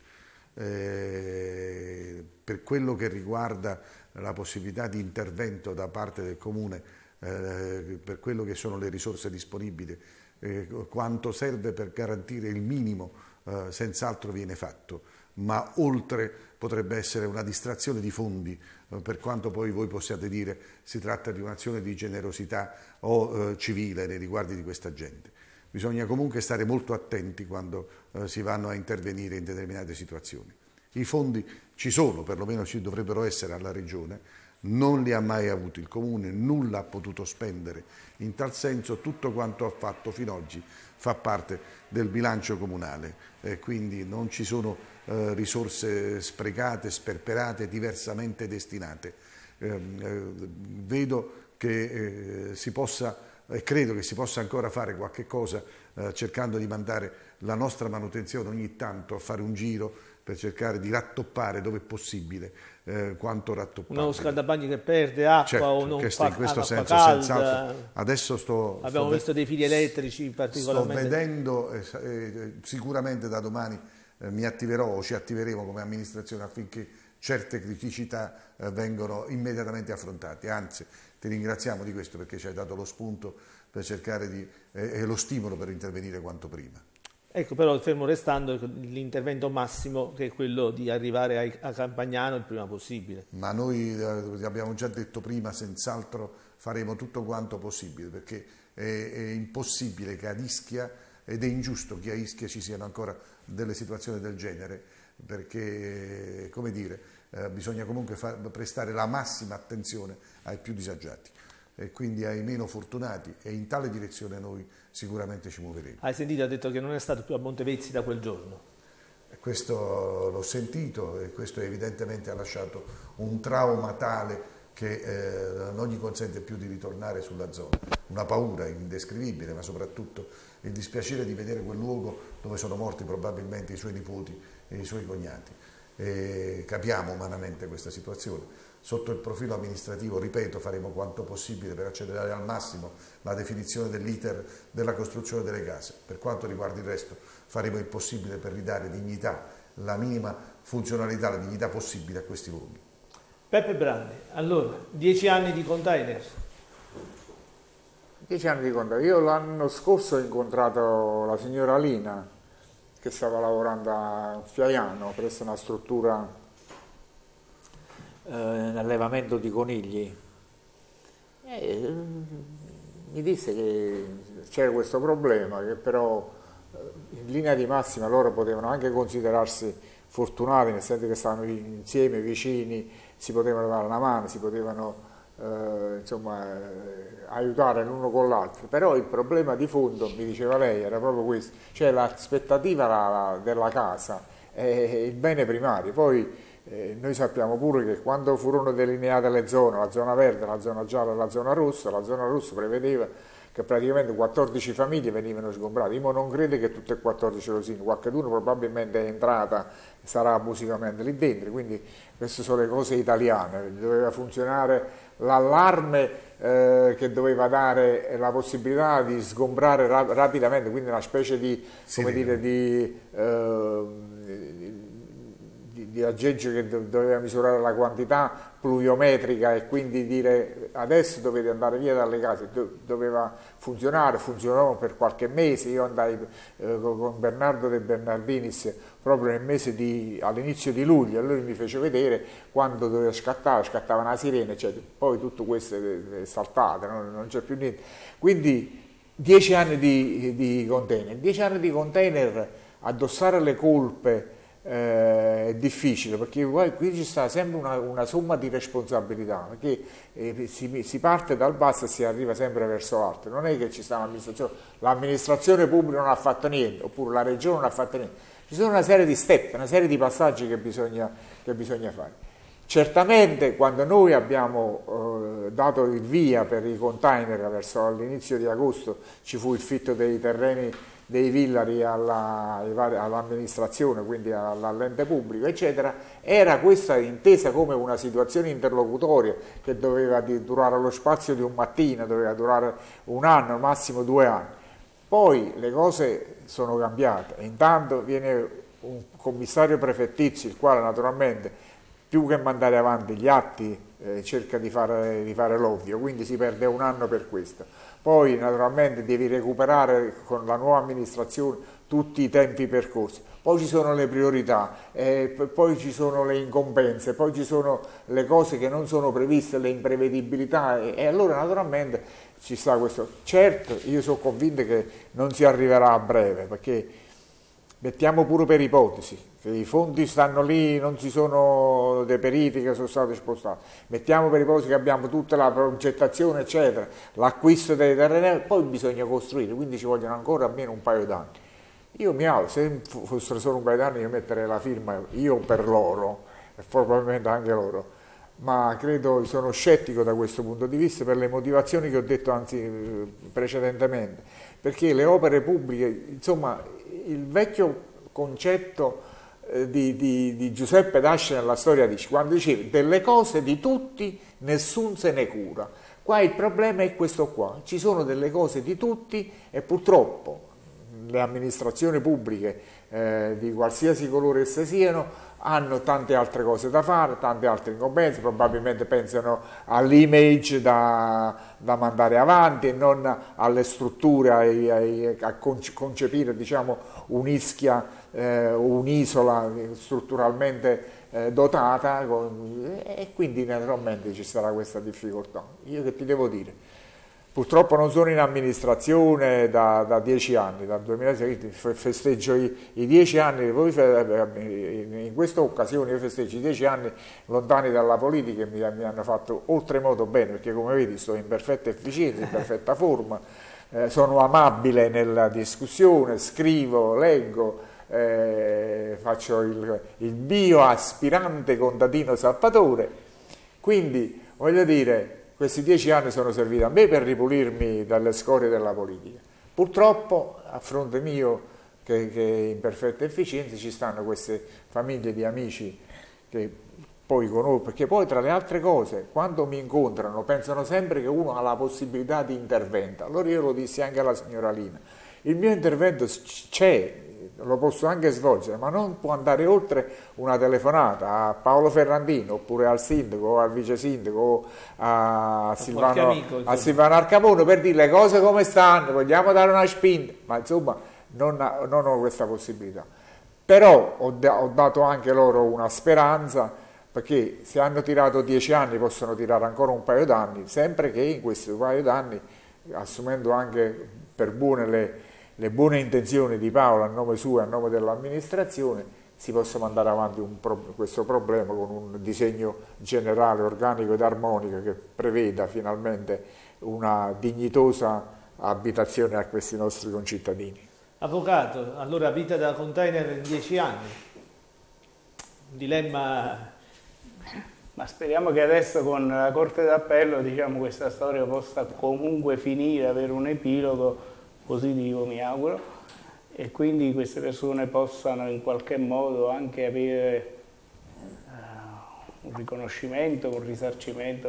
Per quello che riguarda la possibilità di intervento da parte del Comune, per quello che sono le risorse disponibili, quanto serve per garantire il minimo, senz'altro viene fatto, ma oltre potrebbe essere una distrazione di fondi, per quanto poi voi possiate dire si tratta di un'azione di generosità o civile nei riguardi di questa gente. Bisogna comunque stare molto attenti quando si vanno a intervenire in determinate situazioni. I fondi ci sono, perlomeno ci dovrebbero essere alla Regione, non li ha mai avuti, il Comune nulla ha potuto spendere in tal senso, tutto quanto ha fatto fino ad oggi fa parte del bilancio comunale, quindi non ci sono risorse sprecate, sperperate, diversamente destinate. Vedo che si possa, e credo che si possa ancora fare qualche cosa cercando di mandare la nostra manutenzione ogni tanto a fare un giro per cercare di rattoppare dove è possibile quanto rattoppare. Uno scaldabagni che perde acqua, certo, o non fa in questo acqua senso calda. senz'altro. Adesso abbiamo visto dei fili elettrici particolarmente. Sto vedendo, sicuramente da domani mi attiverò o ci attiveremo come amministrazione affinché certe criticità vengano immediatamente affrontate. Anzi, ti ringraziamo di questo perché ci hai dato lo spunto per cercare e lo stimolo per intervenire quanto prima. Ecco, però fermo restando l'intervento massimo che è quello di arrivare a Campagnano il prima possibile. Ma noi abbiamo già detto prima, senz'altro faremo tutto quanto possibile, perché è impossibile che ad Ischia, ed è ingiusto che a Ischia ci siano ancora delle situazioni del genere, perché, come dire, bisogna comunque prestare la massima attenzione ai più disagiati e quindi ai meno fortunati, e in tale direzione noi sicuramente ci muoveremo. Hai sentito, ha detto che non è stato più a Montevezzi da quel giorno. Questo l'ho sentito e questo evidentemente ha lasciato un trauma tale che non gli consente più di ritornare sulla zona. Una paura indescrivibile, ma soprattutto il dispiacere di vedere quel luogo dove sono morti probabilmente i suoi nipoti e i suoi cognati. E capiamo umanamente questa situazione. Sotto il profilo amministrativo, ripeto, faremo quanto possibile per accelerare al massimo la definizione dell'iter della costruzione delle case. Per quanto riguarda il resto, faremo il possibile per ridare dignità, la minima funzionalità, la dignità possibile a questi luoghi. Peppe Brandi, allora, 10 anni di container. 10 anni di container. Io l'anno scorso ho incontrato la signora Lina, che stava lavorando a Fiaiano presso una struttura in allevamento di conigli. Mi disse che c'era questo problema, che però in linea di massima loro potevano anche considerarsi fortunati, nel senso che stavano insieme, vicini, si potevano dare una mano, si potevano insomma, aiutare l'uno con l'altro, però il problema di fondo, mi diceva lei, era proprio questo, cioè l'aspettativa della casa è il bene primario. Poi noi sappiamo pure che quando furono delineate le zone, la zona verde, la zona gialla e la zona rossa prevedeva che praticamente 14 famiglie venivano sgombrate. Io non credo che tutte e 14 lo siano, qualcuno probabilmente è entrata, sarà abusivamente lì dentro, quindi queste sono le cose italiane. Doveva funzionare l'allarme che doveva dare la possibilità di sgombrare rapidamente, quindi una specie di, come dire, di aggeggio che doveva misurare la quantità pluviometrica e quindi dire adesso dovete andare via dalle case. Doveva funzionare, funzionò per qualche mese. Io andai con Bernardo De Bernardinis proprio all'inizio di luglio, allora mi fece vedere quando doveva scattava una sirena, eccetera. Poi tutto questo è saltato, non c'è più niente. Quindi 10 anni di container, 10 anni di container, addossare le colpe è difficile, perché qui ci sta sempre una somma di responsabilità, perché si parte dal basso e si arriva sempre verso l'alto. Non è che ci sta l'amministrazione pubblica non ha fatto niente, oppure la regione non ha fatto niente. Ci sono una serie di step, una serie di passaggi che bisogna fare. Certamente quando noi abbiamo dato il via per i container verso l'inizio di agosto, ci fu il fitto dei terreni dei villari all'amministrazione, quindi all'ente pubblico, eccetera, era questa intesa come una situazione interlocutoria che doveva durare lo spazio di un mattino, doveva durare un anno, massimo 2 anni. Poi le cose sono cambiate e intanto viene un commissario prefettizio, il quale naturalmente più che mandare avanti gli atti cerca di fare l'ovvio, quindi si perde un anno per questo. Poi naturalmente devi recuperare con la nuova amministrazione tutti i tempi percorsi, poi ci sono le priorità, poi ci sono le incombenze, poi ci sono le cose che non sono previste, le imprevedibilità e allora naturalmente ci sta questo. Certo, io sono convinto che non si arriverà a breve, perché mettiamo pure per ipotesi, che i fondi stanno lì, non si sono deperiti, che sono stati spostati, mettiamo per ipotesi che abbiamo tutta la progettazione eccetera, l'acquisto dei terreni, poi bisogna costruire, quindi ci vogliono ancora almeno un paio d'anni. Io mi auguro, se fossero solo un paio d'anni io metterei la firma, io per loro, e probabilmente anche loro, ma credo, sono scettico da questo punto di vista per le motivazioni che ho detto precedentemente, perché le opere pubbliche, insomma, il vecchio concetto di Giuseppe D'Asce nella storia dice, quando diceva delle cose di tutti nessun se ne cura, qua il problema è questo qua, ci sono delle cose di tutti e purtroppo le amministrazioni pubbliche di qualsiasi colore esse siano hanno tante altre cose da fare, tante altre incombenze, probabilmente pensano all'image da mandare avanti e non alle strutture, a concepire diciamo un'Ischia, un'isola strutturalmente dotata e quindi naturalmente ci sarà questa difficoltà. Io che ti devo dire? Purtroppo non sono in amministrazione da 10 anni, dal 2006 festeggio i 10 anni, in questa occasione io festeggio i 10 anni lontani dalla politica e mi hanno fatto oltremodo bene, perché come vedi sto in perfetta efficienza, in perfetta forma, sono amabile nella discussione, scrivo, leggo, faccio il bio aspirante contadino Salvatore, quindi voglio dire, questi 10 anni sono serviti a me per ripulirmi dalle scorie della politica. Purtroppo, a fronte mio, che in perfetta efficienza, ci stanno queste famiglie di amici che poi conosco, perché poi tra le altre cose, quando mi incontrano, pensano sempre che uno ha la possibilità di intervento. Allora io lo dissi anche alla signora Lina, il mio intervento c'è, lo posso anche svolgere, ma non può andare oltre una telefonata a Paolo Ferrandino oppure al sindaco o al vice sindaco o a Silvano Arcapone per dire le cose come stanno, vogliamo dare una spinta, ma insomma non ho questa possibilità. Però ho dato anche loro una speranza, perché se hanno tirato 10 anni possono tirare ancora un paio d'anni, sempre che in questi paio d'anni, assumendo anche per buone le buone intenzioni di Paolo a nome suo e a nome dell'amministrazione, si possa mandare avanti questo problema con un disegno generale, organico ed armonico che preveda finalmente una dignitosa abitazione a questi nostri concittadini. Avvocato, allora vita da container in 10 anni, un dilemma... Ma speriamo che adesso con la Corte d'Appello diciamo, questa storia possa comunque finire, avere un epilogo positivo, mi auguro, e quindi queste persone possano in qualche modo anche avere un riconoscimento, un risarcimento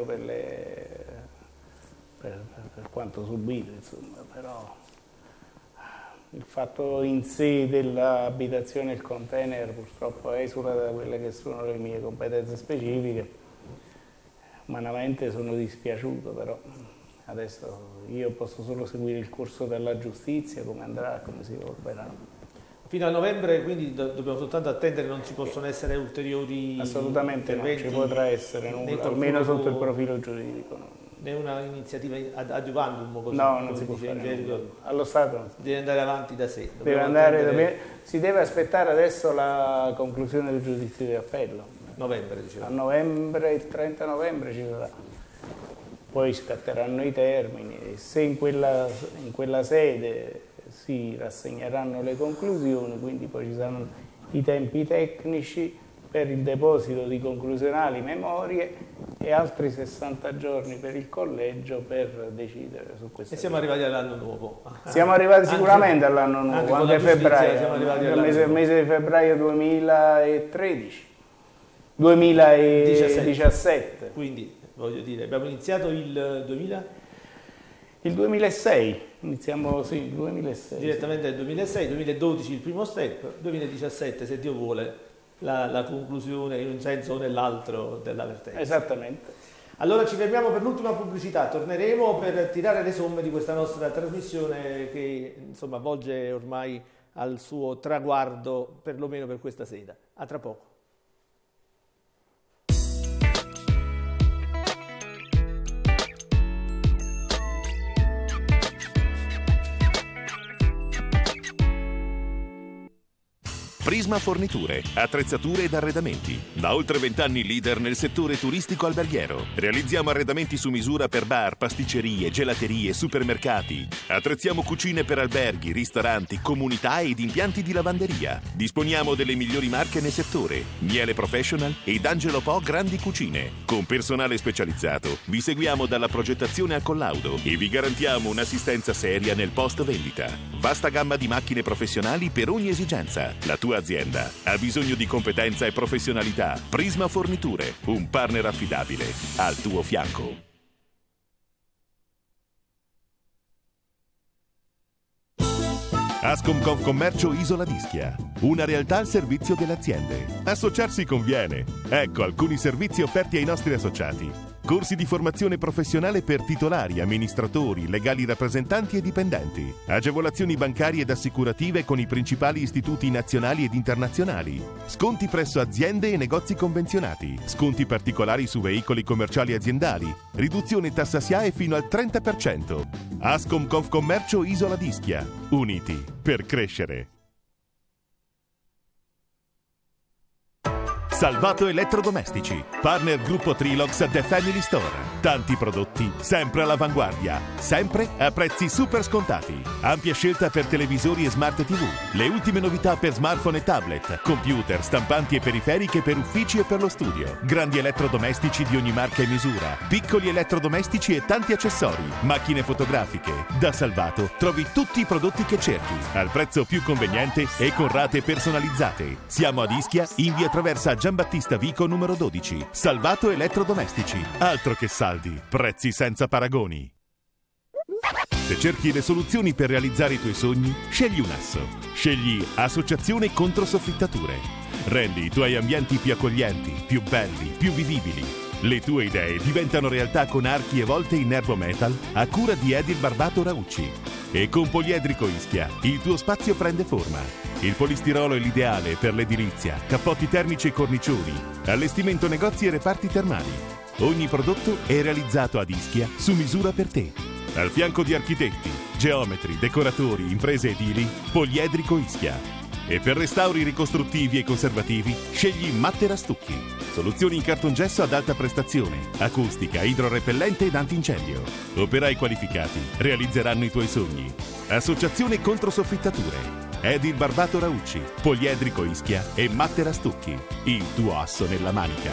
per quanto subito, insomma. Però il fatto in sé dell'abitazione e il container purtroppo esula da quelle che sono le mie competenze specifiche. Umanamente sono dispiaciuto, però adesso io posso solo seguire il corso della giustizia, come andrà, come si evolverà. Fino a novembre quindi dobbiamo soltanto attendere, non ci possono essere ulteriori assolutamente no, ci potrà essere nulla, almeno sotto il profilo giuridico. No. Né una iniziativa adiuvandum così? No, non si può fare allo Stato non si deve andare avanti da sé. Si deve aspettare adesso la conclusione del giudizio di appello. Novembre, diciamo. A novembre, il 30 novembre ci sarà. Poi scatteranno i termini e se in quella sede si rassegneranno le conclusioni, quindi poi ci saranno i tempi tecnici per il deposito di conclusionali memorie e altri 60 giorni per il collegio per decidere su questo. E siamo arrivati all'anno nuovo. Siamo arrivati sicuramente all'anno nuovo, anche a febbraio, il mese di febbraio 2013, 2017. Quindi voglio dire, abbiamo iniziato il 2000? Il 2006, iniziamo sì, il 2006. Direttamente nel 2006, 2012 il primo step, 2017 se Dio vuole la conclusione in un senso o nell'altro della vertenza. Esattamente. Allora ci fermiamo per l'ultima pubblicità, torneremo per tirare le somme di questa nostra trasmissione che insomma volge ormai al suo traguardo perlomeno per questa sera. A tra poco. Prisma Forniture, attrezzature ed arredamenti. Da oltre 20 anni leader nel settore turistico alberghiero. Realizziamo arredamenti su misura per bar, pasticcerie, gelaterie, supermercati. Attrezziamo cucine per alberghi, ristoranti, comunità ed impianti di lavanderia. Disponiamo delle migliori marche nel settore. Miele Professional ed Angelo Po Grandi Cucine. Con personale specializzato vi seguiamo dalla progettazione al collaudo e vi garantiamo un'assistenza seria nel post vendita. Vasta gamma di macchine professionali per ogni esigenza. La tua azienda ha bisogno di competenza e professionalità. Prisma Forniture, un partner affidabile al tuo fianco. Ascom Confcommercio Isola d'Ischia, una realtà al servizio delle aziende. Associarsi conviene. Ecco alcuni servizi offerti ai nostri associati. Corsi di formazione professionale per titolari, amministratori, legali rappresentanti e dipendenti. Agevolazioni bancarie ed assicurative con i principali istituti nazionali ed internazionali. Sconti presso aziende e negozi convenzionati. Sconti particolari su veicoli commerciali aziendali. Riduzione tassa SIAE fino al 30%. Ascom Confcommercio Isola d'Ischia. Uniti per crescere. Salvato Elettrodomestici, partner gruppo Trilox The Family Store. Tanti prodotti, sempre all'avanguardia, sempre a prezzi super scontati. Ampia scelta per televisori e smart TV. Le ultime novità per smartphone e tablet, computer, stampanti e periferiche per uffici e per lo studio. Grandi elettrodomestici di ogni marca e misura. Piccoli elettrodomestici e tanti accessori. Macchine fotografiche. Da Salvato trovi tutti i prodotti che cerchi, al prezzo più conveniente e con rate personalizzate. Siamo ad Ischia, in via Traversa Giambattista Vico numero 12. Salvato Elettrodomestici. Altro che saldi, prezzi senza paragoni. Se cerchi le soluzioni per realizzare i tuoi sogni, scegli un asso. Scegli Associazione Contro Soffittature. Rendi i tuoi ambienti più accoglienti, più belli, più vivibili. Le tue idee diventano realtà con archi e volte in Nervo Metal a cura di Edil Barbato Raucci. E con Poliedrico Ischia il tuo spazio prende forma. Il polistirolo è l'ideale per l'edilizia, cappotti termici e cornicioni, allestimento negozi e reparti termali. Ogni prodotto è realizzato ad Ischia su misura per te. Al fianco di architetti, geometri, decoratori, imprese edili, Poliedrico Ischia. E per restauri ricostruttivi e conservativi, scegli Mattera Stucchi. Soluzioni in cartongesso ad alta prestazione, acustica, idrorepellente ed antincendio. Operai qualificati realizzeranno i tuoi sogni. Associazione Contro Soffittature. Edil Barbato Raucci, Poliedrico Ischia e Mattera Stucchi. Il tuo asso nella manica.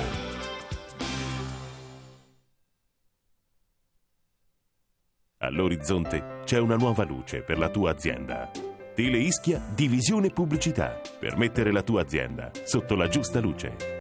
All'orizzonte c'è una nuova luce per la tua azienda. Tele Ischia Divisione Pubblicità, per mettere la tua azienda sotto la giusta luce.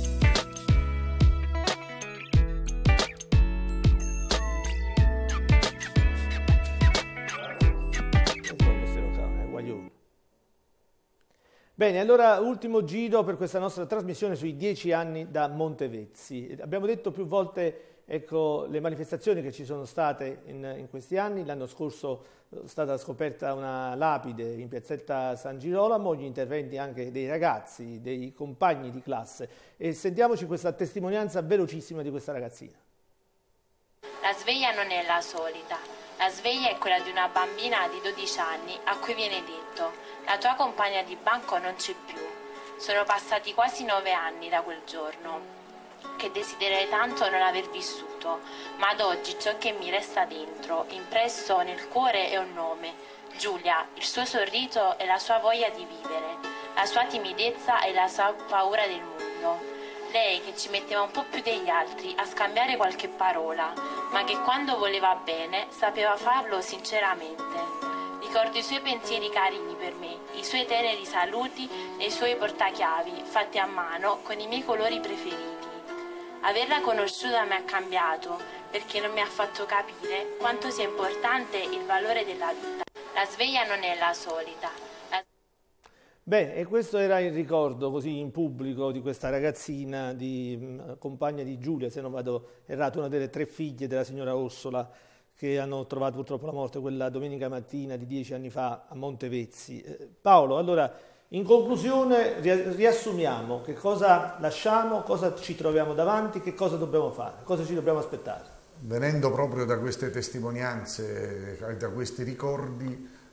Bene, allora ultimo giro per questa nostra trasmissione sui 10 anni da Montevezzi. Abbiamo detto più volte, ecco, le manifestazioni che ci sono state in questi anni. L'anno scorso è stata scoperta una lapide in piazzetta San Girolamo, gli interventi anche dei ragazzi, dei compagni di classe. E sentiamoci questa testimonianza velocissima di questa ragazzina. La sveglia non è la solita. La sveglia è quella di una bambina di 12 anni a cui viene detto: la tua compagna di banco non c'è più. Sono passati quasi 9 anni da quel giorno, che desidererei tanto non aver vissuto, ma ad oggi ciò che mi resta dentro, impresso nel cuore, è un nome: Giulia, il suo sorriso e la sua voglia di vivere, la sua timidezza e la sua paura del mondo. Lei che ci metteva un po' più degli altri a scambiare qualche parola, ma che quando voleva bene sapeva farlo sinceramente. Ricordo i suoi pensieri carini per me, i suoi teneri saluti e i suoi portachiavi fatti a mano con i miei colori preferiti. Averla conosciuta mi ha cambiato, perché non mi ha fatto capire quanto sia importante il valore della vita. La sveglia non è la solita. Bene, e questo era il ricordo così in pubblico di questa ragazzina, compagna di Giulia, se non vado errato, una delle 3 figlie della signora Ossola, che hanno trovato purtroppo la morte quella domenica mattina di 10 anni fa a Montevezzi. Paolo, allora, in conclusione riassumiamo che cosa lasciamo, cosa ci troviamo davanti, che cosa dobbiamo fare, cosa ci dobbiamo aspettare. Venendo proprio da queste testimonianze, da questi ricordi,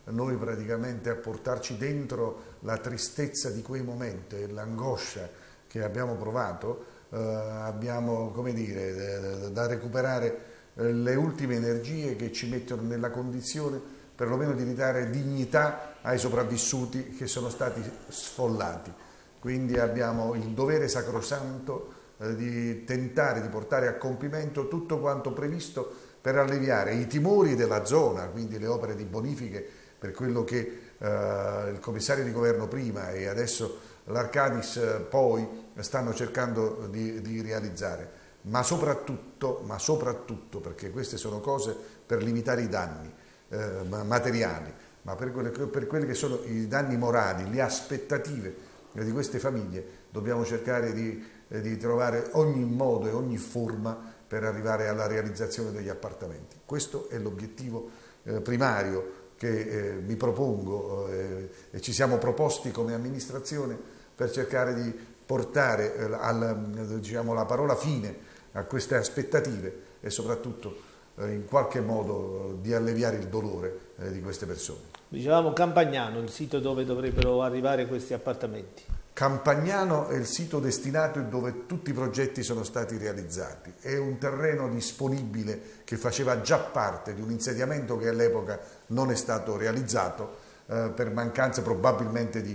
noi praticamente a portarci dentro la tristezza di quei momenti e l'angoscia che abbiamo provato, abbiamo, come dire, da recuperare le ultime energie che ci mettono nella condizione perlomeno di ridare dignità ai sopravvissuti che sono stati sfollati. Quindi abbiamo il dovere sacrosanto di tentare di portare a compimento tutto quanto previsto per alleviare i timori della zona, quindi le opere di bonifiche per quello che il commissario di governo prima e adesso l'Arcadis poi stanno cercando di realizzare, ma soprattutto perché queste sono cose per limitare i danni materiali, ma per quelli che sono i danni morali, le aspettative di queste famiglie, dobbiamo cercare di trovare ogni modo e ogni forma per arrivare alla realizzazione degli appartamenti. Questo è l'obiettivo primario che mi propongo e ci siamo proposti come amministrazione per cercare di portare la parola fine a queste aspettative e soprattutto in qualche modo di alleviare il dolore di queste persone. Dicevamo Campagnano, il sito dove dovrebbero arrivare questi appartamenti. Campagnano è il sito destinato dove tutti i progetti sono stati realizzati. È un terreno disponibile che faceva già parte di un insediamento che all'epoca non è stato realizzato per mancanza probabilmente di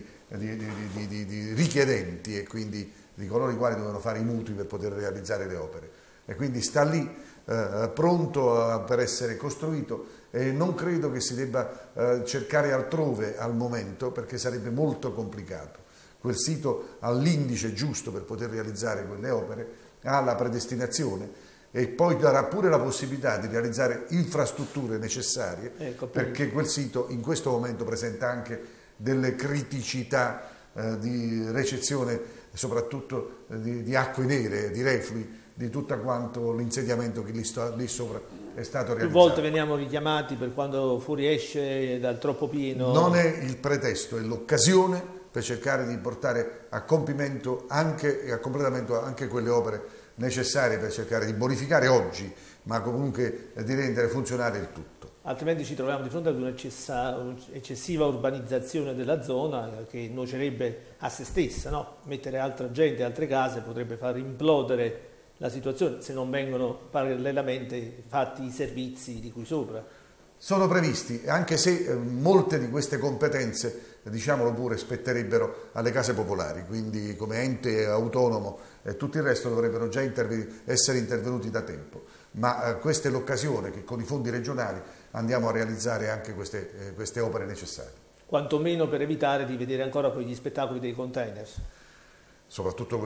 richiedenti e quindi di coloro i quali dovevano fare i mutui per poter realizzare le opere. E quindi sta lì pronto per essere costruito e non credo che si debba cercare altrove al momento perché sarebbe molto complicato. Quel sito ha l'indice giusto per poter realizzare quelle opere, ha la predestinazione e poi darà pure la possibilità di realizzare infrastrutture necessarie, perché quel sito in questo momento presenta anche delle criticità di ricezione, soprattutto di acque nere, di reflui, di tutto quanto l'insediamento che lì sopra è stato realizzato. Più volte veniamo richiamati per quando fuoriesce dal troppo pieno. Non è il pretesto, è l'occasione per cercare di portare a compimento anche e a completamento anche quelle opere necessarie per cercare di bonificare oggi, ma comunque di rendere funzionale il tutto. Altrimenti ci troviamo di fronte ad un'eccessiva urbanizzazione della zona che nuocerebbe a se stessa, no? Mettere altra gente, altre case potrebbe far implodere la situazione se non vengono parallelamente fatti i servizi di cui sopra. Sono previsti, anche se molte di queste competenze, diciamolo pure, spetterebbero alle case popolari, quindi come ente autonomo e tutto il resto dovrebbero già essere intervenuti da tempo, ma questa è l'occasione che con i fondi regionali andiamo a realizzare anche queste opere necessarie. Quantomeno per evitare di vedere ancora quegli spettacoli dei container. Soprattutto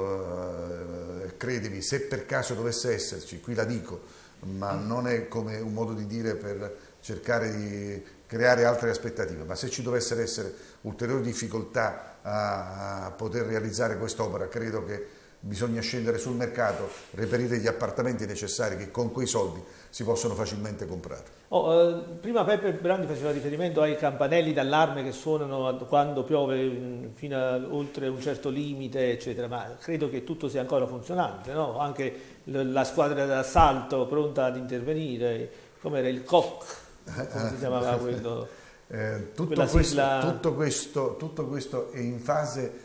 questo, credimi, se per caso dovesse esserci, qui la dico, ma non è come un modo di dire per cercare di creare altre aspettative, ma se ci dovessero essere ulteriori difficoltà a poter realizzare quest'opera, credo che bisogna scendere sul mercato, reperire gli appartamenti necessari che con quei soldi si possono facilmente comprare. Prima Peppe Brandi faceva riferimento ai campanelli d'allarme che suonano quando piove fino a oltre un certo limite, eccetera, ma credo che tutto sia ancora funzionante, no? Anche la squadra d'assalto pronta ad intervenire, come era il COC, come si chiamava quello? Tutto questo è in fase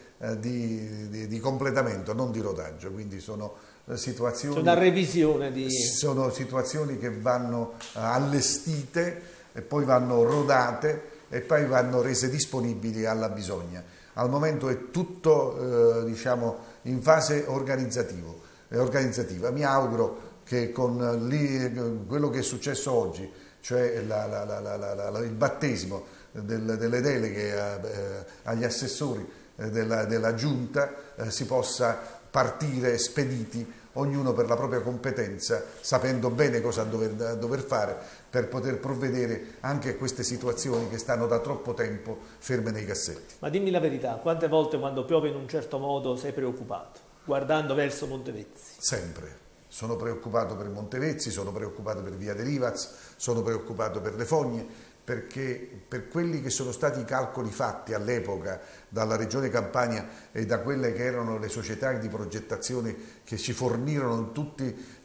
di completamento, non di rodaggio, quindi sono situazioni, una revisione sono situazioni che vanno allestite e poi vanno rodate e poi vanno rese disponibili alla bisogna. Al momento è tutto diciamo in fase organizzativa. Mi auguro che con quello che è successo oggi, cioè il battesimo delle deleghe agli assessori della Giunta, si possa partire spediti, ognuno per la propria competenza, sapendo bene cosa dover fare per poter provvedere anche a queste situazioni che stanno da troppo tempo ferme nei cassetti. Ma dimmi la verità, quante volte quando piove in un certo modo sei preoccupato, guardando verso Montevezzi? Sempre. Sono preoccupato per Montevezzi, sono preoccupato per Via de Rivaz, sono preoccupato per le fogne, perché per quelli che sono stati i calcoli fatti all'epoca dalla Regione Campania e da quelle che erano le società di progettazione che ci fornirono tutti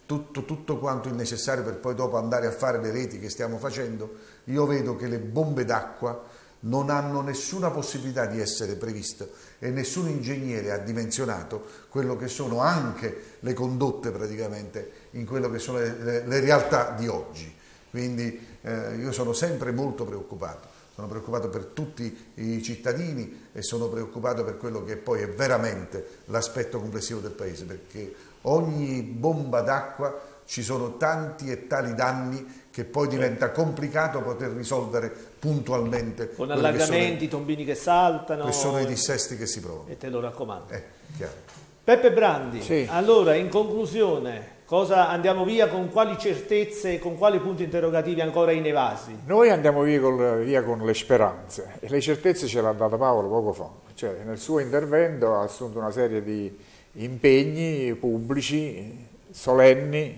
tutto quanto il necessario per poi dopo andare a fare le reti che stiamo facendo, io vedo che le bombe d'acqua non hanno nessuna possibilità di essere previste e nessun ingegnere ha dimensionato quello che sono anche le condotte praticamente in quello che sono le realtà di oggi. Quindi io sono sempre molto preoccupato. Sono preoccupato per tutti i cittadini e sono preoccupato per quello che poi è veramente l'aspetto complessivo del Paese, perché ogni bomba d'acqua ci sono tanti e tali danni che poi diventa complicato poter risolvere puntualmente. Con allagamenti, tombini che saltano. Che sono i dissesti che si provano. E te lo raccomando. Chiaro. Peppe Brandi, sì. Allora in conclusione, andiamo via con quali certezze e con quali punti interrogativi ancora inevasi? Noi andiamo via con le speranze e le certezze ce l'ha data Paolo poco fa, cioè nel suo intervento ha assunto una serie di impegni pubblici, solenni,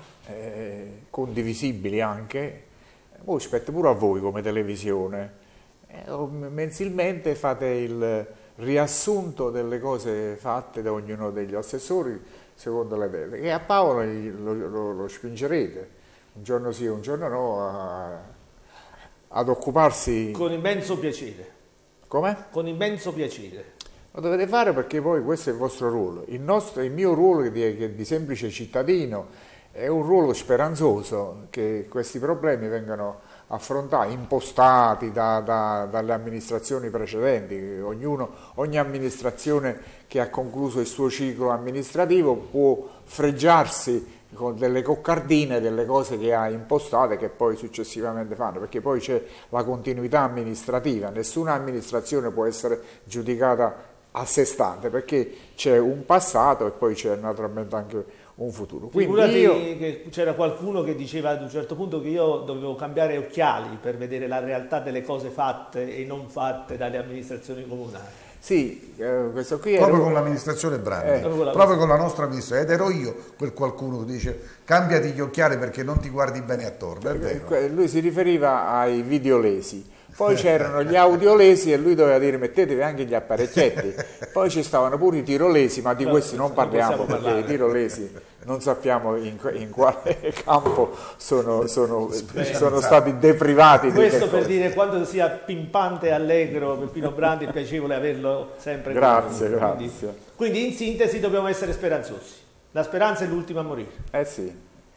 condivisibili anche. Poi spetta pure a voi come televisione, mensilmente fate il riassunto delle cose fatte da ognuno degli assessori secondo le deleghe, e a Paolo lo spingerete un giorno sì un giorno no ad occuparsi. Con immenso piacere. Come? Con immenso piacere. Lo dovete fare perché poi questo è il vostro ruolo. Il mio ruolo di semplice cittadino è un ruolo speranzoso che questi problemi vengano affrontati, impostati dalle amministrazioni precedenti. Ogni amministrazione che ha concluso il suo ciclo amministrativo può fregiarsi con delle coccardine delle cose che ha impostate che poi successivamente fanno, perché poi c'è la continuità amministrativa, nessuna amministrazione può essere giudicata a sé stante perché c'è un passato e poi c'è naturalmente anche un futuro. Figurati che c'era qualcuno che diceva ad un certo punto che io dovevo cambiare occhiali per vedere la realtà delle cose fatte e non fatte dalle amministrazioni comunali. Sì, questo qui proprio con l'amministrazione Brandi, proprio con la nostra amministrazione, ed ero io quel qualcuno che dice cambiati gli occhiali perché non ti guardi bene attorno, è vero. Lui si riferiva ai videolesi. Poi c'erano gli audiolesi e lui doveva dire mettetevi anche gli apparecchietti, poi ci stavano pure i tirolesi, ma di questi non parliamo perché i tirolesi non sappiamo in quale campo sono stati deprivati. Questo per dire quanto sia pimpante e allegro Peppino Brandi, è piacevole averlo sempre con noi. Grazie. Quindi in sintesi dobbiamo essere speranzosi, la speranza è l'ultima a morire. Sì,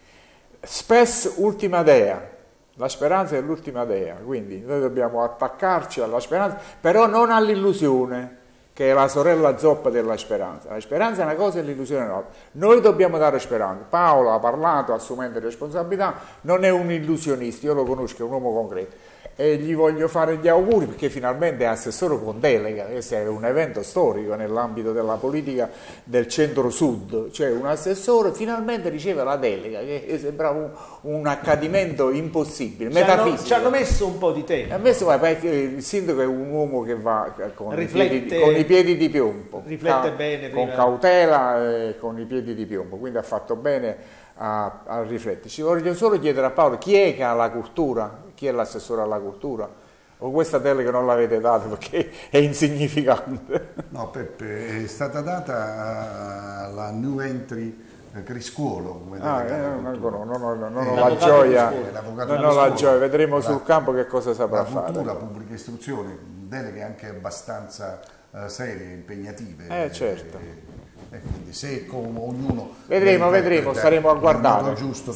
spes ultima dea. La speranza è l'ultima dea, quindi noi dobbiamo attaccarci alla speranza, però non all'illusione, che è la sorella zoppa della speranza. La speranza è una cosa e l'illusione è un'altra. Noi dobbiamo dare speranza. Paolo ha parlato assumendo responsabilità, non è un illusionista, io lo conosco, è un uomo concreto. E gli voglio fare gli auguri perché finalmente è assessore con delega, questo è un evento storico nell'ambito della politica del centro-sud, cioè un assessore finalmente riceve la delega, che sembrava un accadimento impossibile, metafisico. Ci hanno messo un po' di tempo. Perché il sindaco è un uomo che va con i piedi di piombo, riflette bene con cautela e con i piedi di piombo, quindi ha fatto bene a rifletterci. Voglio solo chiedere a Paolo chi è che ha la cultura, chi è l'assessore alla cultura, o questa delega non l'avete data perché è insignificante? No, Peppe, è stata data alla new entry Criscuolo come non ho la gioia, vedremo sul campo che cosa saprà fare. La pubblica istruzione, deleghe anche abbastanza serie, impegnative. Certo. Quindi se ognuno vedremo, staremo a guardare.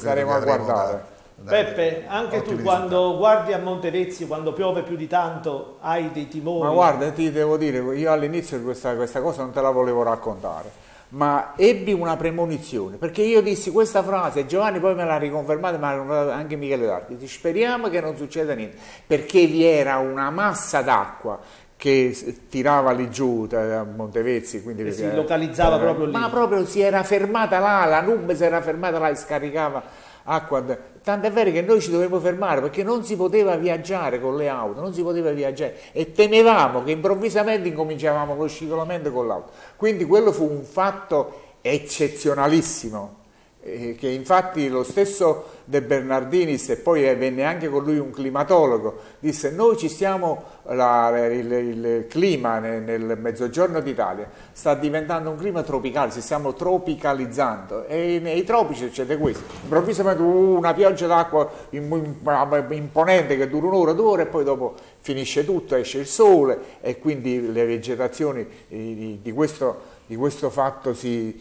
Peppe, anche tu quando guardi a Montevezzi, quando piove più di tanto, hai dei timori? Ma guarda, ti devo dire, io all'inizio questa cosa non te la volevo raccontare, ma ebbi una premonizione, perché io dissi questa frase, Giovanni poi me l'ha riconfermata, ma anche Michele D'Archi, speriamo che non succeda niente, perché vi era una massa d'acqua che tirava lì giù a Montevezzi, quindi si localizzava proprio lì. Ma proprio si era fermata là, la nube si era fermata là e scaricava acqua. Tanto è vero che noi ci dovevamo fermare perché non si poteva viaggiare con le auto, non si poteva viaggiare e temevamo che improvvisamente incominciavamo lo scivolamento con l'auto. Quindi quello fu un fatto eccezionalissimo. che infatti lo stesso De Bernardinis, e poi venne anche con lui un climatologo, disse: noi ci stiamo, il clima nel mezzogiorno d'Italia sta diventando un clima tropicale, si stiamo tropicalizzando, e nei tropici succede questo, improvvisamente una pioggia d'acqua imponente che dura un'ora, 2 ore, e poi dopo finisce tutto, esce il sole, e quindi le vegetazioni di questo fatto si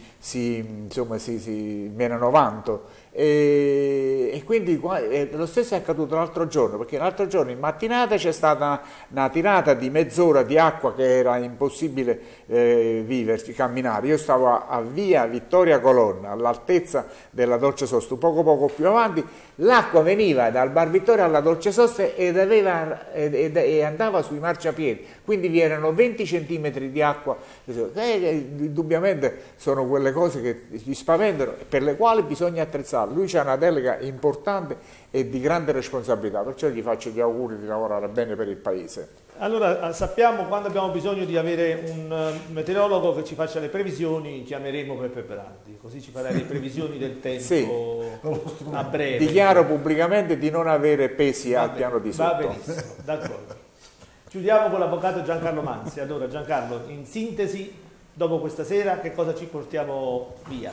menano vanto. E quindi lo stesso è accaduto l'altro giorno, perché l'altro giorno in mattinata c'è stata una tirata di mezz'ora di acqua che era impossibile viverci, camminare. Io stavo a via Vittoria Colonna, all'altezza della Dolce Sosta, poco più avanti. L'acqua veniva dal Bar Vittoria alla Dolce Sosta e andava sui marciapiedi, quindi vi erano 20 centimetri di acqua. Indubbiamente sono quelle cose che ci spaventano, per le quali bisogna attrezzare. Lui c'ha una delega importante e di grande responsabilità, perciò gli faccio gli auguri di lavorare bene per il Paese. Allora, sappiamo, quando abbiamo bisogno di avere un meteorologo che ci faccia le previsioni, chiameremo Peppe Berardi, così ci farà le previsioni del tempo sì, a breve. Dichiaro pubblicamente di non avere pesi al piano di sotto. Va benissimo, d'accordo. Chiudiamo con l'avvocato Giancarlo Manzi. Allora, Giancarlo, in sintesi, dopo questa sera, che cosa ci portiamo via?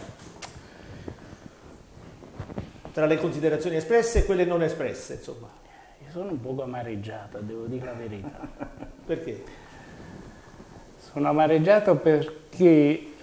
Tra le considerazioni espresse e quelle non espresse, insomma. Io sono un poco amareggiata, devo dire la verità. Perché? Sono amareggiato perché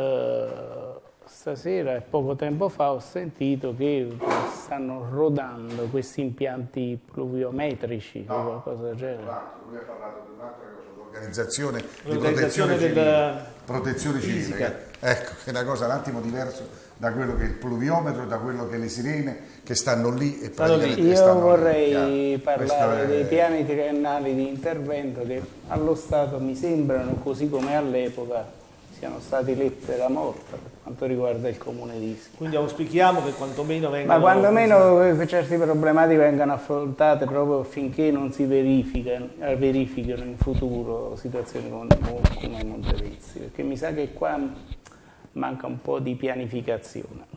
stasera e poco tempo fa ho sentito che stanno rodando questi impianti pluviometrici o qualcosa del genere. Lui ha parlato di un'altra cosa, l'organizzazione di protezione civile. Ecco, che è una cosa un attimo diversa da quello che è il pluviometro, da quello che è le sirene che stanno lì e praticamente io vorrei parlare dei piani triennali di intervento che allo Stato mi sembrano, così come all'epoca, siano stati lettera morta per quanto riguarda il comune di Ischia. Quindi auspichiamo che quantomeno vengano... Ma quantomeno certe problematiche vengano affrontate proprio finché non si verificano in futuro situazioni come Montevezzi, perché mi sa che qua manca un po' di pianificazione.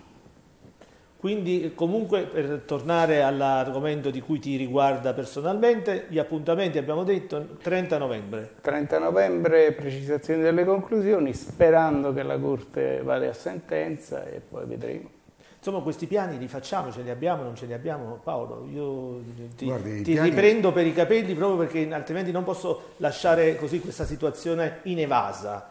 Quindi comunque, per tornare all'argomento di cui ti riguarda personalmente, gli appuntamenti abbiamo detto 30 novembre. 30 novembre, precisazione delle conclusioni, sperando che la Corte vada a sentenza e poi vedremo. Insomma, questi piani li facciamo, ce li abbiamo, non ce li abbiamo, Paolo? Io ti riprendo per i capelli proprio perché altrimenti non posso lasciare così questa situazione inevasa.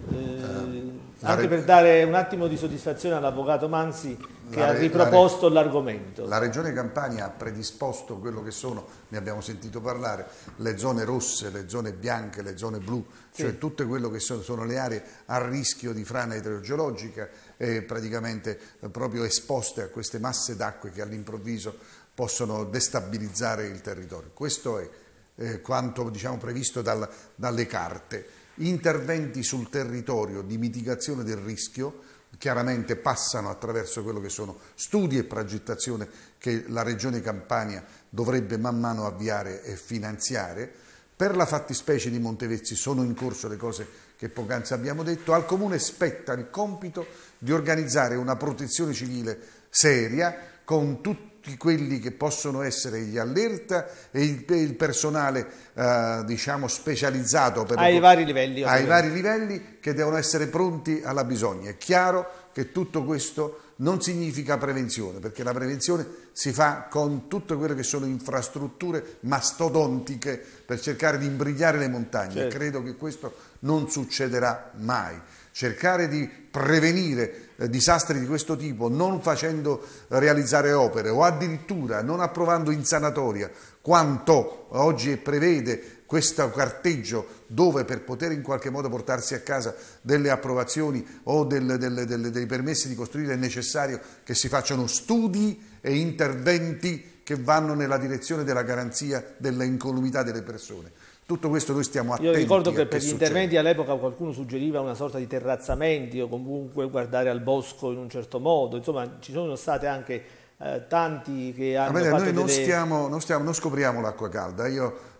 Anche per dare un attimo di soddisfazione all'avvocato Manzi che ha riproposto l'argomento. La Regione Campania ha predisposto quello che sono, ne abbiamo sentito parlare, le zone rosse, le zone bianche, le zone blu, cioè tutte quello che sono le aree a rischio di frana idrogeologica e praticamente proprio esposte a queste masse d'acque che all'improvviso possono destabilizzare il territorio. Questo è quanto previsto dalle carte. Interventi sul territorio di mitigazione del rischio chiaramente passano attraverso quello che sono studi e progettazione che la Regione Campania dovrebbe man mano avviare e finanziare. Per la fattispecie di Montevezzi sono in corso le cose che poc'anzi abbiamo detto. Al Comune spetta il compito di organizzare una protezione civile seria con tutti quelli che possono essere gli allerta e il personale specializzato per ai vari livelli che devono essere pronti alla bisogna. È chiaro che tutto questo non significa prevenzione, perché la prevenzione si fa con tutte quelle che sono infrastrutture mastodontiche per cercare di imbrigliare le montagne. Credo che questo non succederà mai. Cercare di prevenire disastri di questo tipo non facendo realizzare opere o addirittura non approvando in sanatoria quanto oggi prevede questo carteggio, dove per poter in qualche modo portarsi a casa delle approvazioni o dei permessi di costruire è necessario che si facciano studi e interventi che vanno nella direzione della garanzia dell'incolumità delle persone. Tutto questo noi stiamo attenti. Io ricordo che per gli interventi all'epoca qualcuno suggeriva una sorta di terrazzamenti o comunque guardare al bosco in un certo modo, insomma ci sono state anche tanti che hanno fatto noi non scopriamo l'acqua calda. Io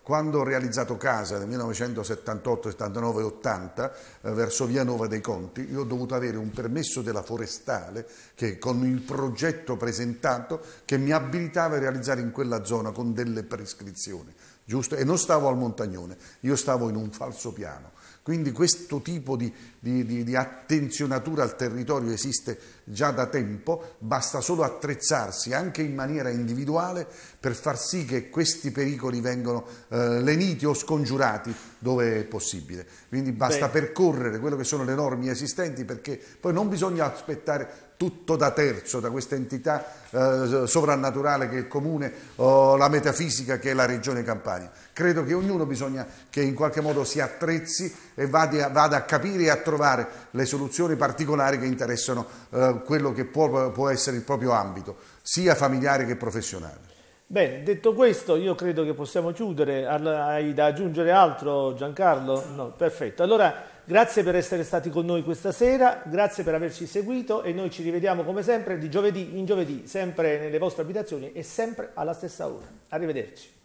quando ho realizzato casa nel 1978, 79 e 80 verso via Nova dei Conti, io ho dovuto avere un permesso della forestale che con il progetto presentato che mi abilitava a realizzare in quella zona con delle prescrizioni, giusto? E non stavo al Montagnone, io stavo in un falso piano. Quindi questo tipo di attenzionatura al territorio esiste già da tempo, basta solo attrezzarsi anche in maniera individuale per far sì che questi pericoli vengano leniti o scongiurati dove è possibile. Quindi basta percorrere quello che sono le norme esistenti, perché poi non bisogna aspettare tutto da terzo, da questa entità sovrannaturale che è il comune o la metafisica che è la regione Campania. Credo che ognuno bisogna che in qualche modo si attrezzi e vada a capire e a trovare le soluzioni particolari che interessano quello che può essere il proprio ambito, sia familiare che professionale. Bene, detto questo, io credo che possiamo chiudere. Hai da aggiungere altro, Giancarlo? No, perfetto. Allora, grazie per essere stati con noi questa sera, grazie per averci seguito e noi ci rivediamo come sempre di giovedì in giovedì, sempre nelle vostre abitazioni e sempre alla stessa ora. Arrivederci.